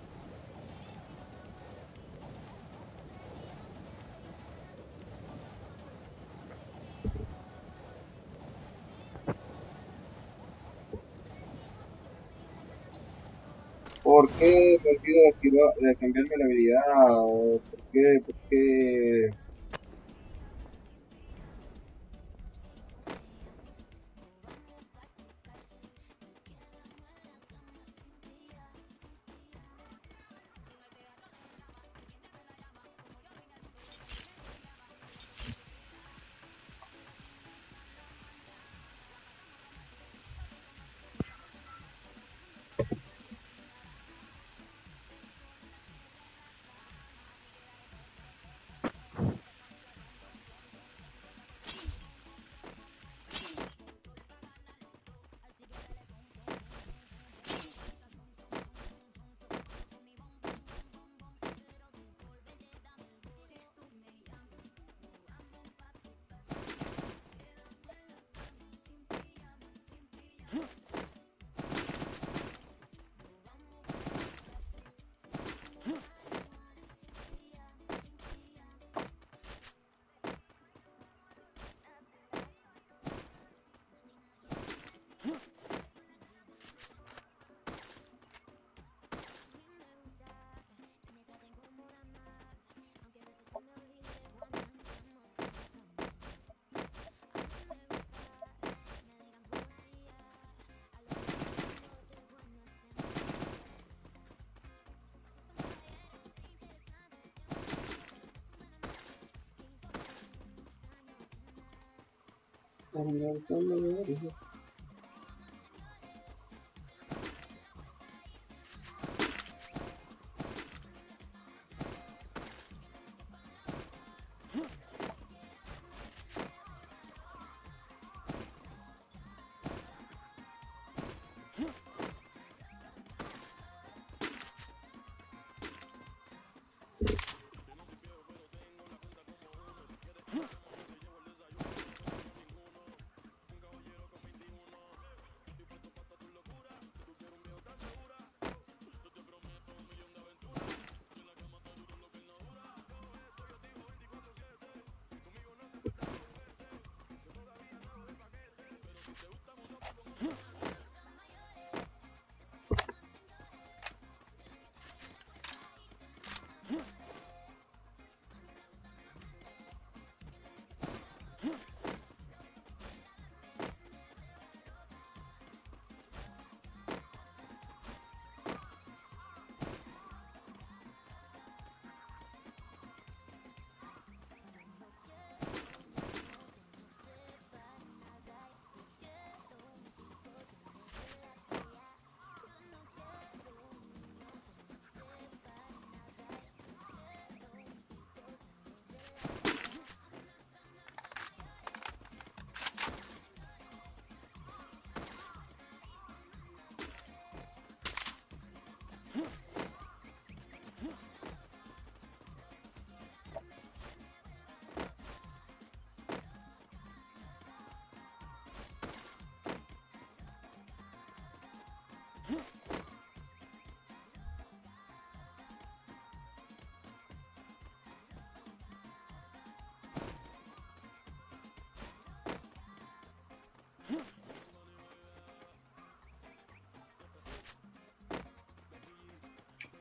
¿Por qué me olvido de, activar- de cambiarme la habilidad? ¿O ¿Por qué? ¿Por qué?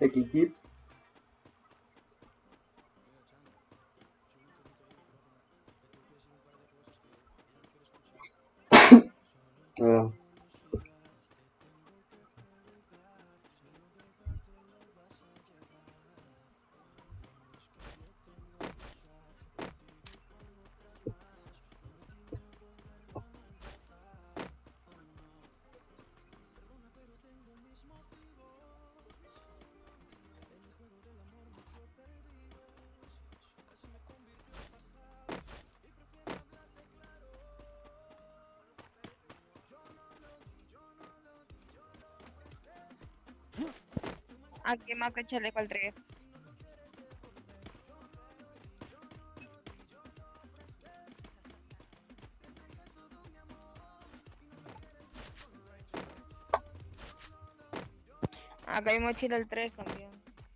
X. Ah. Aquí más que chaleco al tres. Acá hay mochila el tres también.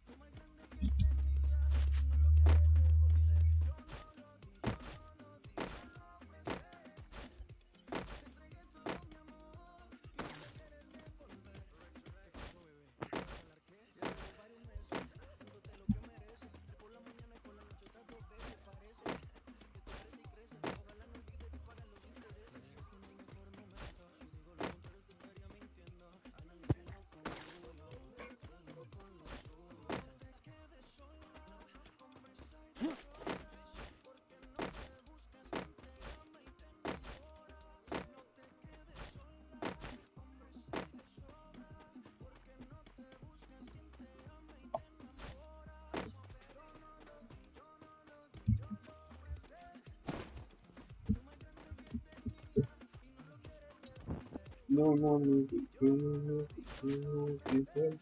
No, no, no, no, no, no, no.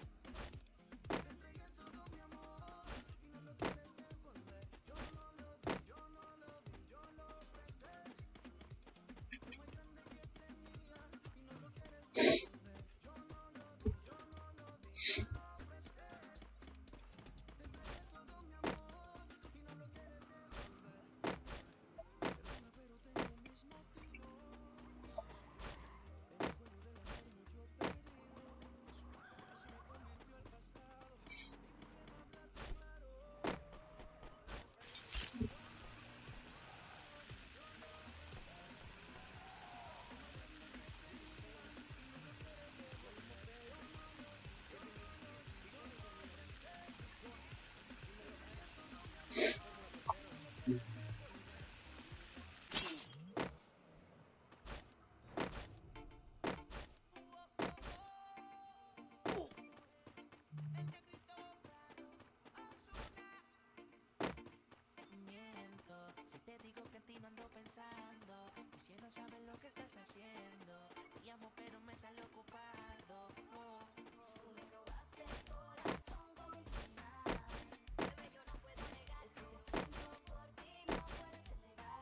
Si te digo que en ti no ando pensando, quisiera saber lo que estás haciendo. Te llamo pero me sale ocupado. Oh. Tú me robaste el corazón como un criminal. Bebé, yo no puedo negar esto que siento por ti, no puedes negar.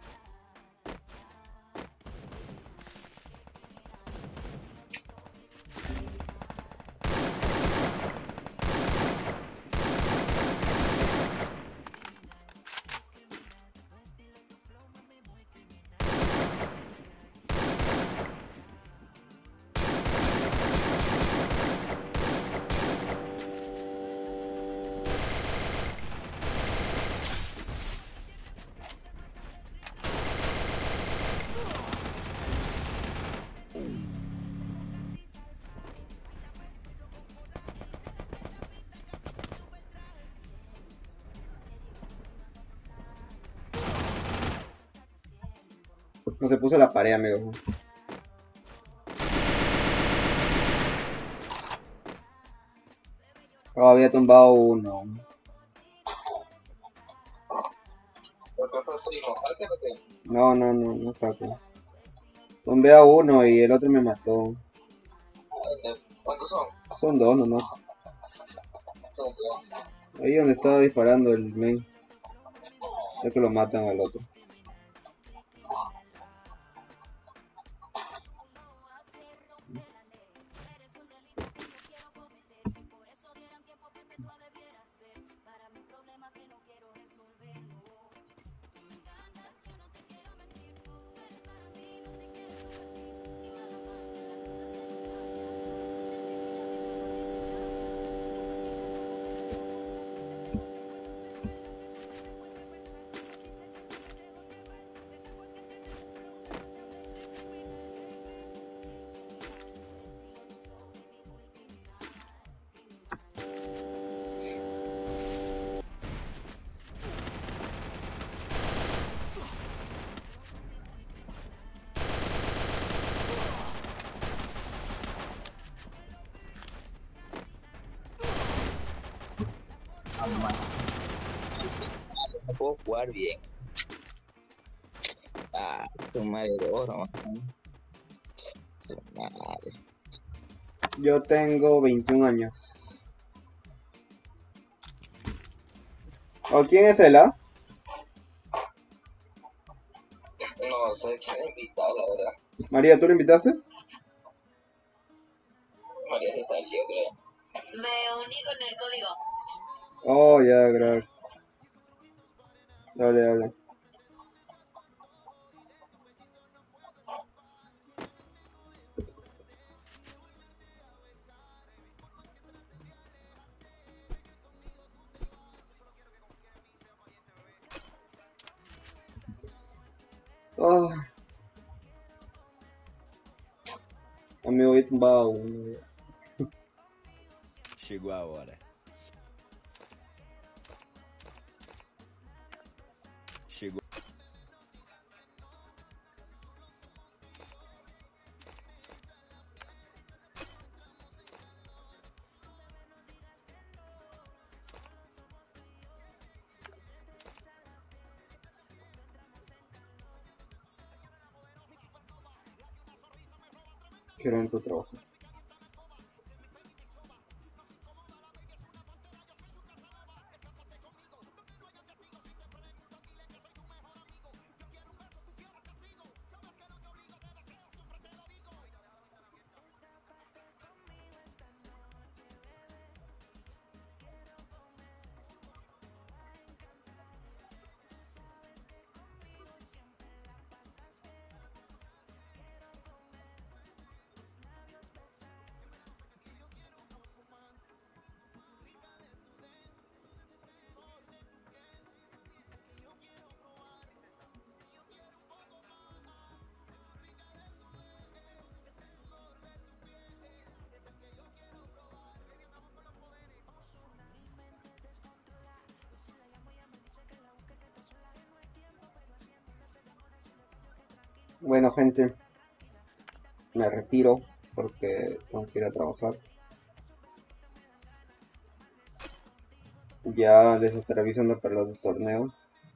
No se puso la pared, amigo. Oh, había tumbado uno. No, no, no, no está aquí. Tumbé a uno y el otro me mató. ¿Cuántos son? Son dos nomás. Ahí donde estaba disparando el main. Es que lo matan al otro. puedo jugar bien. Ah, tu madre de oro, man. Tu madre. Yo tengo veintiún años. ¿O quién es él, ah? No sé quién ha invitado, la verdad. María, ¿tú lo invitaste? María se salió, creo. Me uní con el código. Oh, ya, gracias. Dale, dale. Oh. Amigo, voy tumbado. Chegou a hora. Chegou. Quiero en tu trabajo. Bueno, gente, me retiro porque tengo que ir a trabajar. Ya les estaré avisando para los torneos.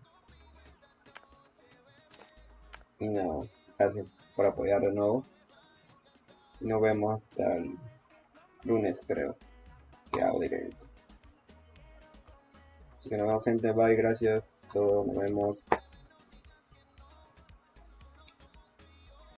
Y nada, gracias por apoyar de nuevo. Y nos vemos hasta el lunes, creo, que hago directo. Así que nos vemos, gente. Bye, gracias. Todo, nos vemos.